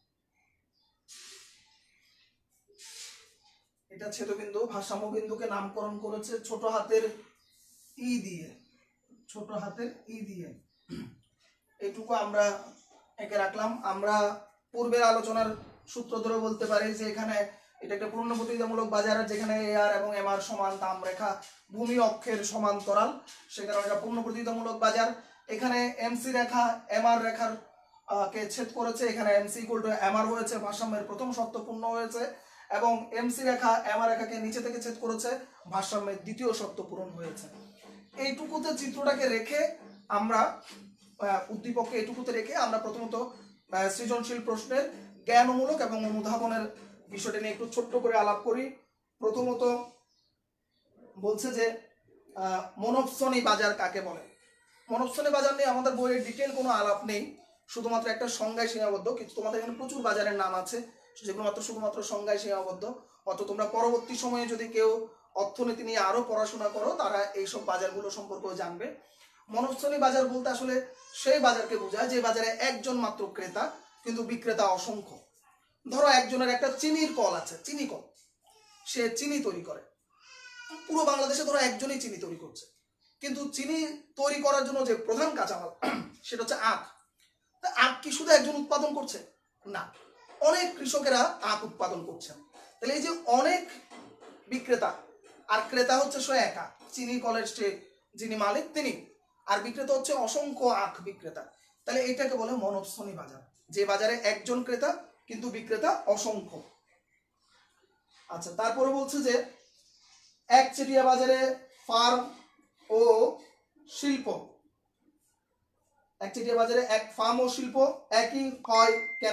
এটা ছেদবিন্দু। ভারসাম্য বিন্দুকে নামকরণ করেছে ছোট হাতের ই দিয়ে, ছোট হাতের ই দিয়ে। এইটুকু আমরা একে রাখলাম। আমরা পূর্বের আলোচনার সূত্র ধরে বলতে পারি যে এখানে এটা একটা পূর্ণ প্রতিযোগিতামূলক বাজার, যেখানে এ আর এবং এম আর সমান, তাম রেখা ভূমি অক্ষের সমান্তরাল, সে কারণে এটা পূর্ণ প্রতিযোগিতামূলক বাজার। এখানে এমসি রেখা এম আর রেখার কে ছেদ করেছে, এখানে এমসি ইকুয়াল টু এমআর হয়েছে, ভারসাম্যের প্রথম শর্ত পূর্ণ হয়েছে, এবং এমসি রেখা এমআর রেখাকে নিচে থেকে ছেদ করেছে, ভারসাম্যের দ্বিতীয় শর্ত পূরণ হয়েছে। এইটুকুতে চিত্রটাকে রেখে আমরা উদ্দীপককে এইটুকুতে রেখে আমরা প্রথমত সৃজনশীল প্রশ্নের জ্ঞানমূলক এবং অনুধাবনের বিষয়টা নিয়ে একটু ছোট্ট করে আলাপ করি। প্রথমত বলছে যে মনস্বনী বাজার কাকে বলে। মনস্বনী বাজার নিয়ে আমাদের বইয়ের ডিটেল কোনো আলাপ নেই, শুধুমাত্র একটা সংজ্ঞায় সীমাবদ্ধ। কিন্তু তোমাদের এখানে প্রচুর বাজারের নাম আছে যেগুলো মাত্র শুধুমাত্র সংজ্ঞায় সীমাবদ্ধ। অত তোমরা পরবর্তী সময়ে যদি কেউ অর্থনীতি নিয়ে আরো পড়াশোনা করো তারা এইসব বাজারগুলো সম্পর্কেও জানবে। মনস্বনী বাজার বলতে আসলে সেই বাজারকে বোঝায় যে বাজারে একজন মাত্র ক্রেতা কিন্তু বিক্রেতা অসংখ্য। ধরো একজনের একটা চিনির কল আছে, চিনি কল, সে চিনি তৈরি করে, পুরো বাংলাদেশে ধরো একজনই চিনি তৈরি করছে, কিন্তু চিনি তৈরি করার জন্য যে প্রধান কাঁচামাল সেটা হচ্ছে আখ। তা আখ কি শুধু একজন উৎপাদন করছে? না, অনেক কৃষকেরা আখ উৎপাদন করছেন। তাহলে এই যে অনেক বিক্রেতা আর ক্রেতা হচ্ছে সে একা, চিনি কলের যিনি মালিক তিনি, আর বিক্রেতা হচ্ছে অসংখ্য আখ বিক্রেতা। তাহলে এটাকে বলে মনস্বনী বাজার, যে বাজারে একজন ক্রেতা কিন্তু বিক্রেতা অসংখ্য। আচ্ছা, তারপরে বলছে যে একচেটিয়া বাজারে ফার্ম ও শিল্প, একচেটিয়া বাজারে এক ফার্ম ও শিল্প একই হয় কেন?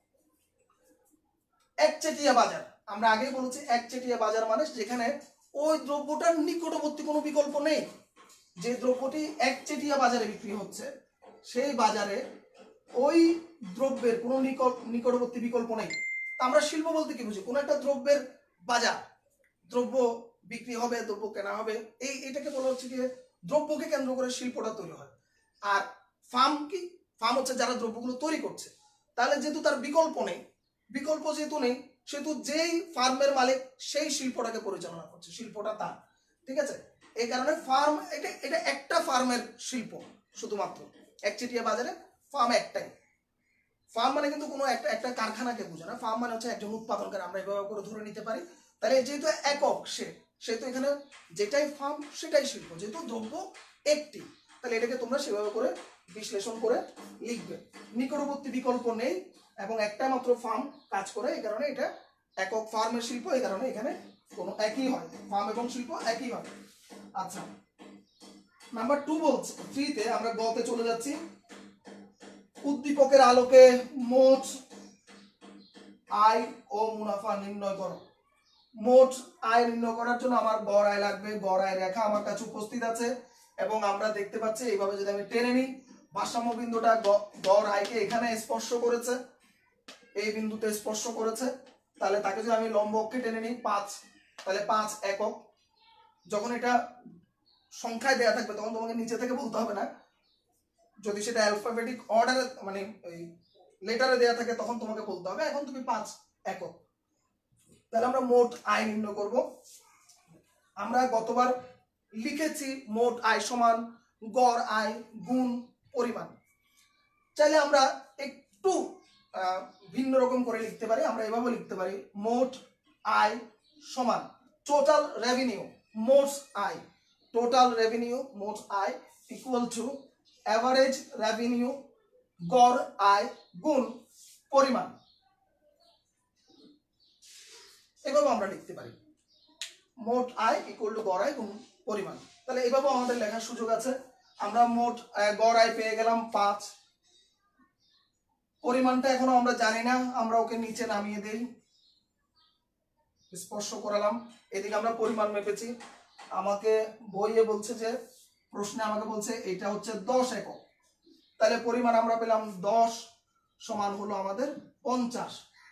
একচেটিয়া বাজার আমরা আগে বলেছি, একচেটিয়া বাজার মানে যেখানে ওই দ্রব্যটার নিকটবর্তী কোনো বিকল্প নেই। যে দ্রব্যটি একচেটিয়া বাজারে বিক্রি হচ্ছে সেই বাজারে ওই দ্রব্যের কোনো নিকটবর্তী বিকল্প নেই। আমরা শিল্প বলতে কি বুঝি? কোনো একটা দ্রব্যের বাজার, দ্রব্য বিক্রি হবে, দ্রব্য কেনা হবে, এই এটাকে বলা হচ্ছে যে দ্রব্যকে কেন্দ্র করে শিল্পটা তৈরি হয়। আর ফার্ম কি? ফার্ম হচ্ছে যারা দ্রব্যগুলো তৈরি করছে। তাহলে যেহেতু তার বিকল্প নেই, বিকল্প যেহেতু নেই সেহেতু যেই ফার্মের মালিক সেই শিল্পটাকে পরিচালনা করছে, শিল্পটা তার। ঠিক আছে, এই কারণে ফার্ম এটা এটা একটা ফার্মের শিল্প শুধুমাত্র। একচেটিয়া বাজারে ফার্ম একটাই। ফার্ম মানে কিন্তু কোনো একটা একটা কারখানাকে বোঝায় না। ফার্ম মানে হচ্ছে একজন উৎপাদনকারী, আমরা এভাবে করে ধরে নিতে পারি। তাহলে যেহেতু একক সে সেহেতু এখানে যেটাই ফার্ম সেটাই শিল্প, যেহেতু দ্রব্য একটি, তাহলে এটাকে তোমরা সেভাবে করে বিশ্লেষণ করে লিখবে। নিকটবর্তী বিকল্প নেই এবং একটা মাত্র ফার্ম কাজ করে, এই কারণে এটা একক ফার্মের শিল্প, এই কারণে এখানে কোনো একই হয়, ফার্ম এবং শিল্প একই হয়। আচ্ছা, নাম্বার টু বলছে, থ্রিতে আমরা গতে চলে যাচ্ছি। উদ্দীপকের আলোকে মোট আয় ও মুনাফা নির্ণয় করো। মোট আয় নির্ণয় করার জন্য আমার গড় আয় লাগবে। গড় আয় রেখা আমার কাছে উপস্থিত আছে এবং আমরা দেখতে পাচ্ছি এইভাবে যদি আমি টেনে নিই, ভারসাম্য বিন্দুটা গড় আয়কে এখানে স্পর্শ করেছে, এই বিন্দুতে স্পর্শ করেছে। তাহলে তাকে যদি আমি লম্ব অক্ষে টেনে নিই পাঁচ, তাহলে পাঁচ একক। যখন এটা সংখ্যায় দেয়া থাকবে তখন তোমাকে নিচে থেকে বলতে হবে না, যদি সেটা অ্যালফাবেটিক অর্ডারে মানে এই লেটারে দেয়া থাকে তখন তোমাকে বলতে হবে। এখন তুমি পাঁচ একক। তাহলে আমরা মোট আয় নির্ণয় করব। আমরা গতবার লিখেছি মোট আয় সমান গড় আয় গুণ পরিমাণ। চাইলে আমরা একটু ভিন্ন রকম করে লিখতে পারি, আমরা এভাবে লিখতে পারি মোট আয় সমান টোটাল রেভিনিউ, মোট আয়, টোটাল রেভিনিউ মোট আয় ইকুয়াল টু অ্যাভারেজ রেভিনিউ গড় আয় গুণ পরিমাণ। এভাবে আমরা লিখতে পারি মোট আয় ইকুয়াল টু গড় আয় গুণ পরিমাণ। তাহলে এভাবে আমাদের লেখার সুযোগ আছে। আমরা মোট গড় আয় পেয়ে গেলাম পাঁচ, পরিমাণটা এখনো আমরা জানি না, আমরা ওকে নিচে নামিয়ে দেই, স্পর্শ করালাম, এদিকে আমরা পরিমাণ মেপেছি। আমাকে বইয়ে বলছে যে প্রশ্নে আমাকে বলছে এটা হচ্ছে দশ একক, তাহলে পরিমাণ আমরা পেলাম দশ সমান হলো আমাদের পঞ্চাশ।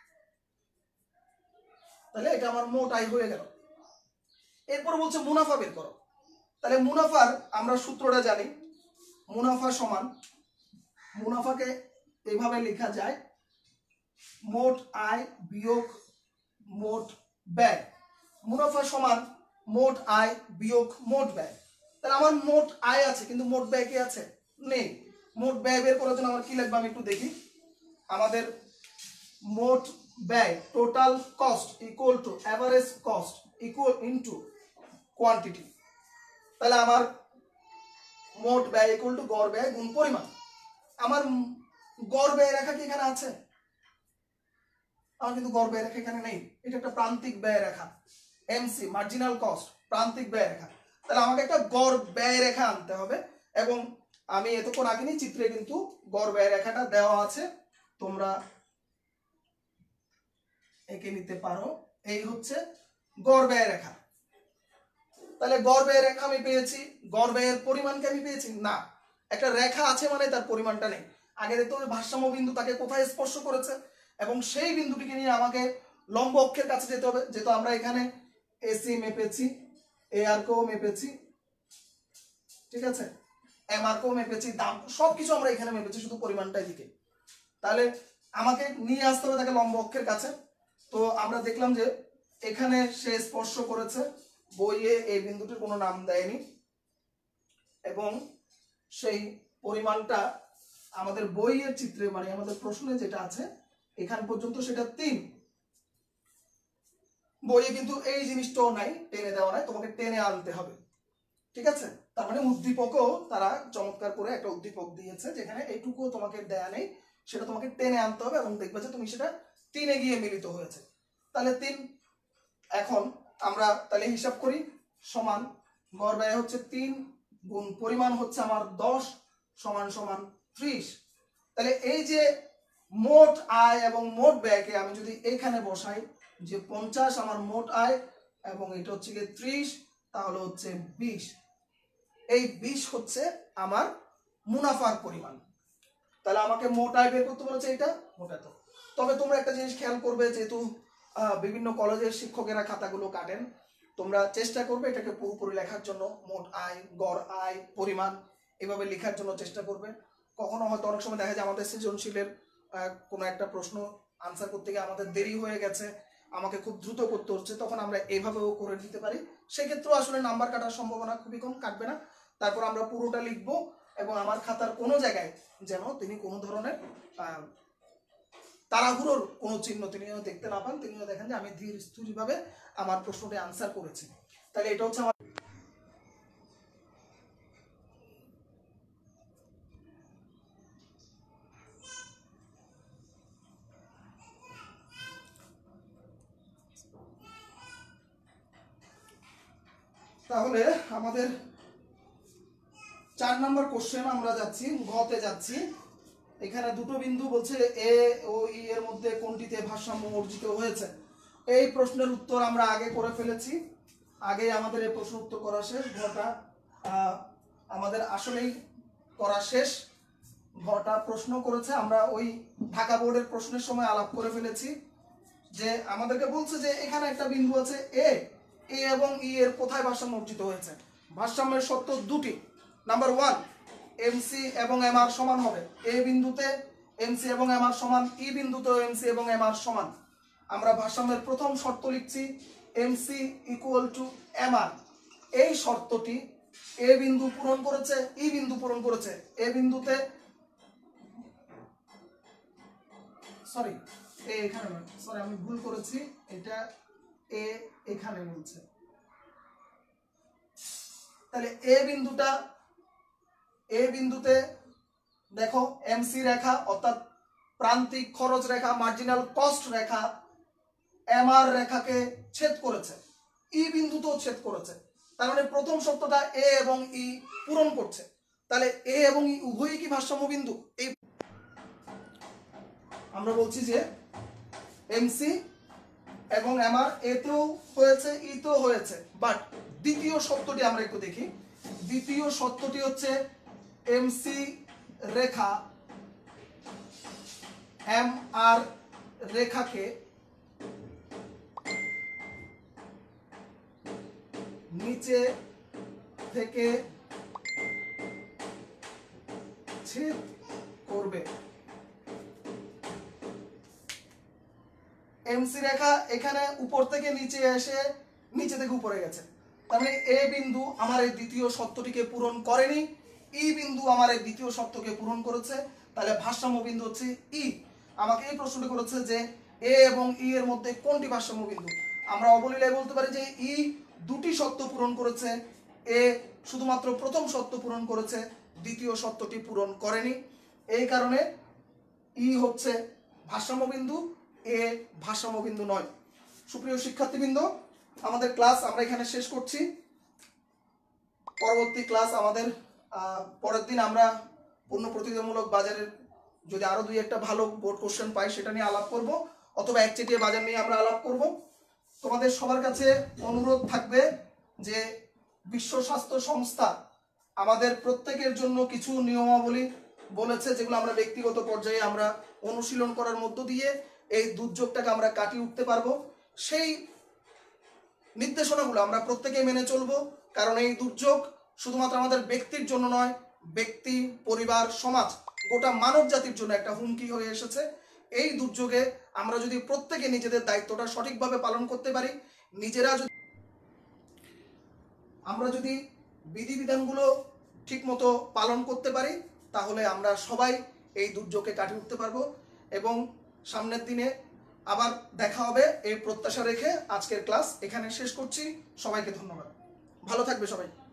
তাহলে এটা আমার মোট আয় হয়ে গেল। এরপর বলছে মুনাফা বের করো। তাহলে মুনাফার আমরা সূত্রটা জানি, মুনাফা সমান, মুনাফাকে এইভাবে লেখা যায় মোট আয় বিয়োগ মোট ব্যয়। মুনাফা সমান মোট আয় বিয়োগ মোট ব্যয়। তাহলে আমার মোট আয় আছে কিন্তু মোট ব্যয় কি আছে? নেই। মোট ব্যয় বের করার জন্য আমার কি লাগবে আমি একটু দেখি। আমাদের মোট ব্যয় total cost equal to average cost equal into quantity. তাহলে আমার মোট ব্যয় ইকুয়াল টু গড় ব্যয় গুণ পরিমাণ। আমার গড় ব্যয় রেখা কি এখানে আছে? আমার কিন্তু গড় ব্যয় রেখা এখানে নেই, এটা একটা প্রান্তিক ব্যয় রেখা, এমসি মার্জিনাল কস্ট, প্রান্তিক ব্যয় রেখা। তাহলে আমাকে একটা গড় ব্যয় রেখা আনতে হবে, এবং আমি এতক্ষণ আগে নিয়ে চিত্রে কিন্তু গড় ব্যয় রেখাটা দেওয়া আছে, তোমরা এঁকে নিতে পারো। এই হচ্ছে গড় ব্যয় রেখা। তাহলে গড় ব্যয় রেখা আমি পেয়েছি, গড় ব্যয়ের পরিমাণকে আমি পেয়েছি না, একটা রেখা আছে মানে তার পরিমাণটা নেই। আগে দেখতে হবে ভারসাম্য বিন্দু তাকে কোথায় স্পর্শ করেছে, এবং সেই বিন্দুটিকে নিয়ে আমাকে লম্ব অক্ষের কাছে যেতে হবে। যেহেতু আমরা এখানে এসি মেপেছি, এ আর কেও মেপেছি, ঠিক আছে, এম আর কেও মেপেছি, দাম সবকিছু আমরা এখানে মেপেছি, শুধু পরিমাণটাই দিকে। তাহলে আমাকে নিয়ে আসতে হবে তাকে লম্ব অক্ষের কাছে। তো আমরা দেখলাম যে এখানে সে স্পর্শ করেছে, বইয়ে এই বিন্দুটির কোনো নাম দেয়নি, এবং সেই পরিমাণটা আমাদের বইয়ের চিত্রে মানে আমাদের প্রশ্নে যেটা আছে এখান পর্যন্ত সেটা তিন। বইয়ে কিন্তু এই জিনিসটাও নাই, টেনে দেওয়া নাই, তোমাকে টেনে আনতে হবে, ঠিক আছে। তার মানে উদ্দীপকও তারা চমৎকার করে একটা উদ্দীপক দিয়েছে যেখানে এইটুকু তোমাকে দেয়া নেই, সেটা তোমাকে টেনে আনতে হবে, এবং দেখবে যে তুমি সেটা তিনে গিয়ে মিলিত হয়েছে। তাহলে তিন, এখন আমরা তাহলে হিসাব করি, সমান গড় ব্যয় হচ্ছে তিন গুণ পরিমাণ হচ্ছে আমার দশ, সমান সমান ত্রিশ। তাহলে এই যে মোট আয় এবং মোট ব্যয়কে আমি যদি এখানে বসাই, যে পঞ্চাশ আমার মোট আয় এবং এটা হচ্ছে গিয়ে ত্রিশ, তাহলে হচ্ছে বিশ। এই বিশ হচ্ছে আমার মুনাফার পরিমাণ। তাহলে আমাকে মোট আয় বের করতে বলেছে, এটা মোট এত। তবে তোমরা একটা জিনিস খেয়াল করবে, যেহেতু বিভিন্ন কলেজের শিক্ষকেরা খাতাগুলো কাটেন, তোমরা চেষ্টা করবে এটাকে পুরোপুরি লেখার জন্য, মোট আয়, গড় আয়, পরিমাণ এভাবে লেখার জন্য চেষ্টা করবে। কখনো হয়তো অনেক সময় দেখা যায় আমাদের সৃজনশীলের কোনো একটা প্রশ্ন আনসার করতে গিয়ে আমাদের দেরি হয়ে গেছে, আমাকে খুব দ্রুত করতে হচ্ছে, তখন আমরা এভাবেও করে দিতে পারি, সেক্ষেত্রেও আসলে নাম্বার কাটার সম্ভাবনা খুবই কম, কাটবে না। তারপর আমরা পুরোটা লিখবো, এবং আমার খাতার কোনো জায়গায় যেন তিনি কোনো ধরনের তাড়াহুড়োর কোনো চিহ্ন তিনিও দেখতে না পান, তিনিও দেখেন যে আমি ধীর স্থিরভাবে আমার প্রশ্নটি আনসার করেছি। তাহলে এটা হচ্ছে আমার তাহলে আমাদের চার নম্বর কোশ্চেন আমরা যাচ্ছি, ঘতে যাচ্ছি। এখানে দুটো বিন্দু বলছে এ ও ই এর মধ্যে কোনটিতে ভারসাম্য অর্জিত হয়েছে। এই প্রশ্নের উত্তর আমরা আগে করে ফেলেছি, আগে আমাদের এই প্রশ্ন উত্তর করা শেষ। ঘটা আমাদের আসলেই করা শেষ, ঘটা প্রশ্ন করেছে, আমরা ওই ঢাকা বোর্ডের প্রশ্নের সময় আলাপ করে ফেলেছি, যে আমাদেরকে বলছে যে এখানে একটা বিন্দু আছে এ, এ এবং ই এর কোথায় ভারসাম্য অর্জিত হয়েছে। ভারসাম্যের শর্ত দুটি। নাম্বার ওয়ান, এমসি এবং এমআর সমান হবে। এ বিন্দুতে এমসি এবং এমআর সমান, ই বিন্দুতেও এমসি এবং এমআর সমান। আমরা ভারসাম্যের প্রথম শর্ত লিখছি এমসি ইকুয়াল টু এমআর। এই শর্তটি এ বিন্দু পূরণ করেছে, ই বিন্দু পূরণ করেছে। এ বিন্দুতে সরি এ এখানে নয়, সরি আমি ভুল করেছি, এটা এ এখানে বলছে। তাহলে এ বিন্দুটা, এ বিন্দুতে দেখো এমসি রেখা অর্থাৎ প্রান্তিক খরচ রেখা, মার্জিনাল কস্ট রেখা এমআর রেখাকে ছেদ করেছে, ই বিন্দুতেও ছেদ করেছে। তার মানে প্রথম শর্তটা এ এবং ই পূরণ করছে। তাহলে এ এবং ই উভয়ই কি ভারসাম্য বিন্দু? এই আমরা বলছি যে এমসি এবং এমআর এতেও হয়েছে, ইতেও হয়েছে, বাট দ্বিতীয় শর্তটি আমরা একটু দেখি। দ্বিতীয় শর্তটি হচ্ছে এমসি রেখা এম আর রেখাকে নিচে থেকে ছেদ করবে। এমসি রেখা এখানে উপর থেকে নিচে এসে নিচে থেকে উপরে গেছে, তার মানে এ বিন্দু আমার এই দ্বিতীয় শর্তটিকে পূরণ করেনি, ই বিন্দু আমার এই দ্বিতীয় শর্তকে পূরণ করেছে। তাহলে ভারসাম্য বিন্দু হচ্ছে ই। আমাকে এই প্রশ্নটি করেছে যে এ এবং ই এর মধ্যে কোনটি ভারসাম্য বিন্দু। আমরা অবলীলায় বলতে পারি যে ই দুটি শর্ত পূরণ করেছে, এ শুধুমাত্র প্রথম শর্ত পূরণ করেছে, দ্বিতীয় শর্তটি পূরণ করেনি। এই কারণে ই হচ্ছে ভারসাম্য বিন্দু, এ ভারসাম্য বিন্দু নয়। সুপ্রিয় শিক্ষার্থীবৃন্দ, আমাদের ক্লাস আমরা এখানে শেষ করছি। পরবর্তী ক্লাস আমাদের পরের দিন আমরা পূর্ণ প্রতিযোগিতামূলক বাজারের যদি আরো দুই একটা ভালো বোর্ড কোশ্চেন পাই সেটা নিয়ে আলাপ করব, অথবা একচেটিয়া বাজার নিয়ে আমরা আলাপ করব। তোমাদের সবার কাছে অনুরোধ থাকবে যে বিশ্ব স্বাস্থ্য সংস্থা আমাদের প্রত্যেকের জন্য কিছু নিয়মাবলী বলেছে, যেগুলো আমরা ব্যক্তিগত পর্যায়ে আমরা অনুশীলন করার মধ্য দিয়ে এই দুর্যোগটাকে আমরা কাটিয়ে উঠতে পারবো। সেই নির্দেশনাগুলো আমরা প্রত্যেকেই মেনে চলবো, কারণ এই দুর্যোগ শুধুমাত্র আমাদের ব্যক্তির জন্য নয়, ব্যক্তি, পরিবার, সমাজ, গোটা মানব জাতির জন্য একটা হুমকি হয়ে এসেছে। এই দুর্যোগে আমরা যদি প্রত্যেকে নিজেদের দায়িত্বটা সঠিকভাবে পালন করতে পারি, নিজেরা যদি আমরা যদি বিধিবিধানগুলো ঠিকমতো পালন করতে পারি, তাহলে আমরা সবাই এই দুর্যোগকে কাটিয়ে উঠতে পারবো এবং সামনের দিনে আবার দেখা হবে এই প্রত্যাশা রেখে আজকের ক্লাস এখানে শেষ করছি। সবাইকে ধন্যবাদ, ভালো থাকবে সবাই।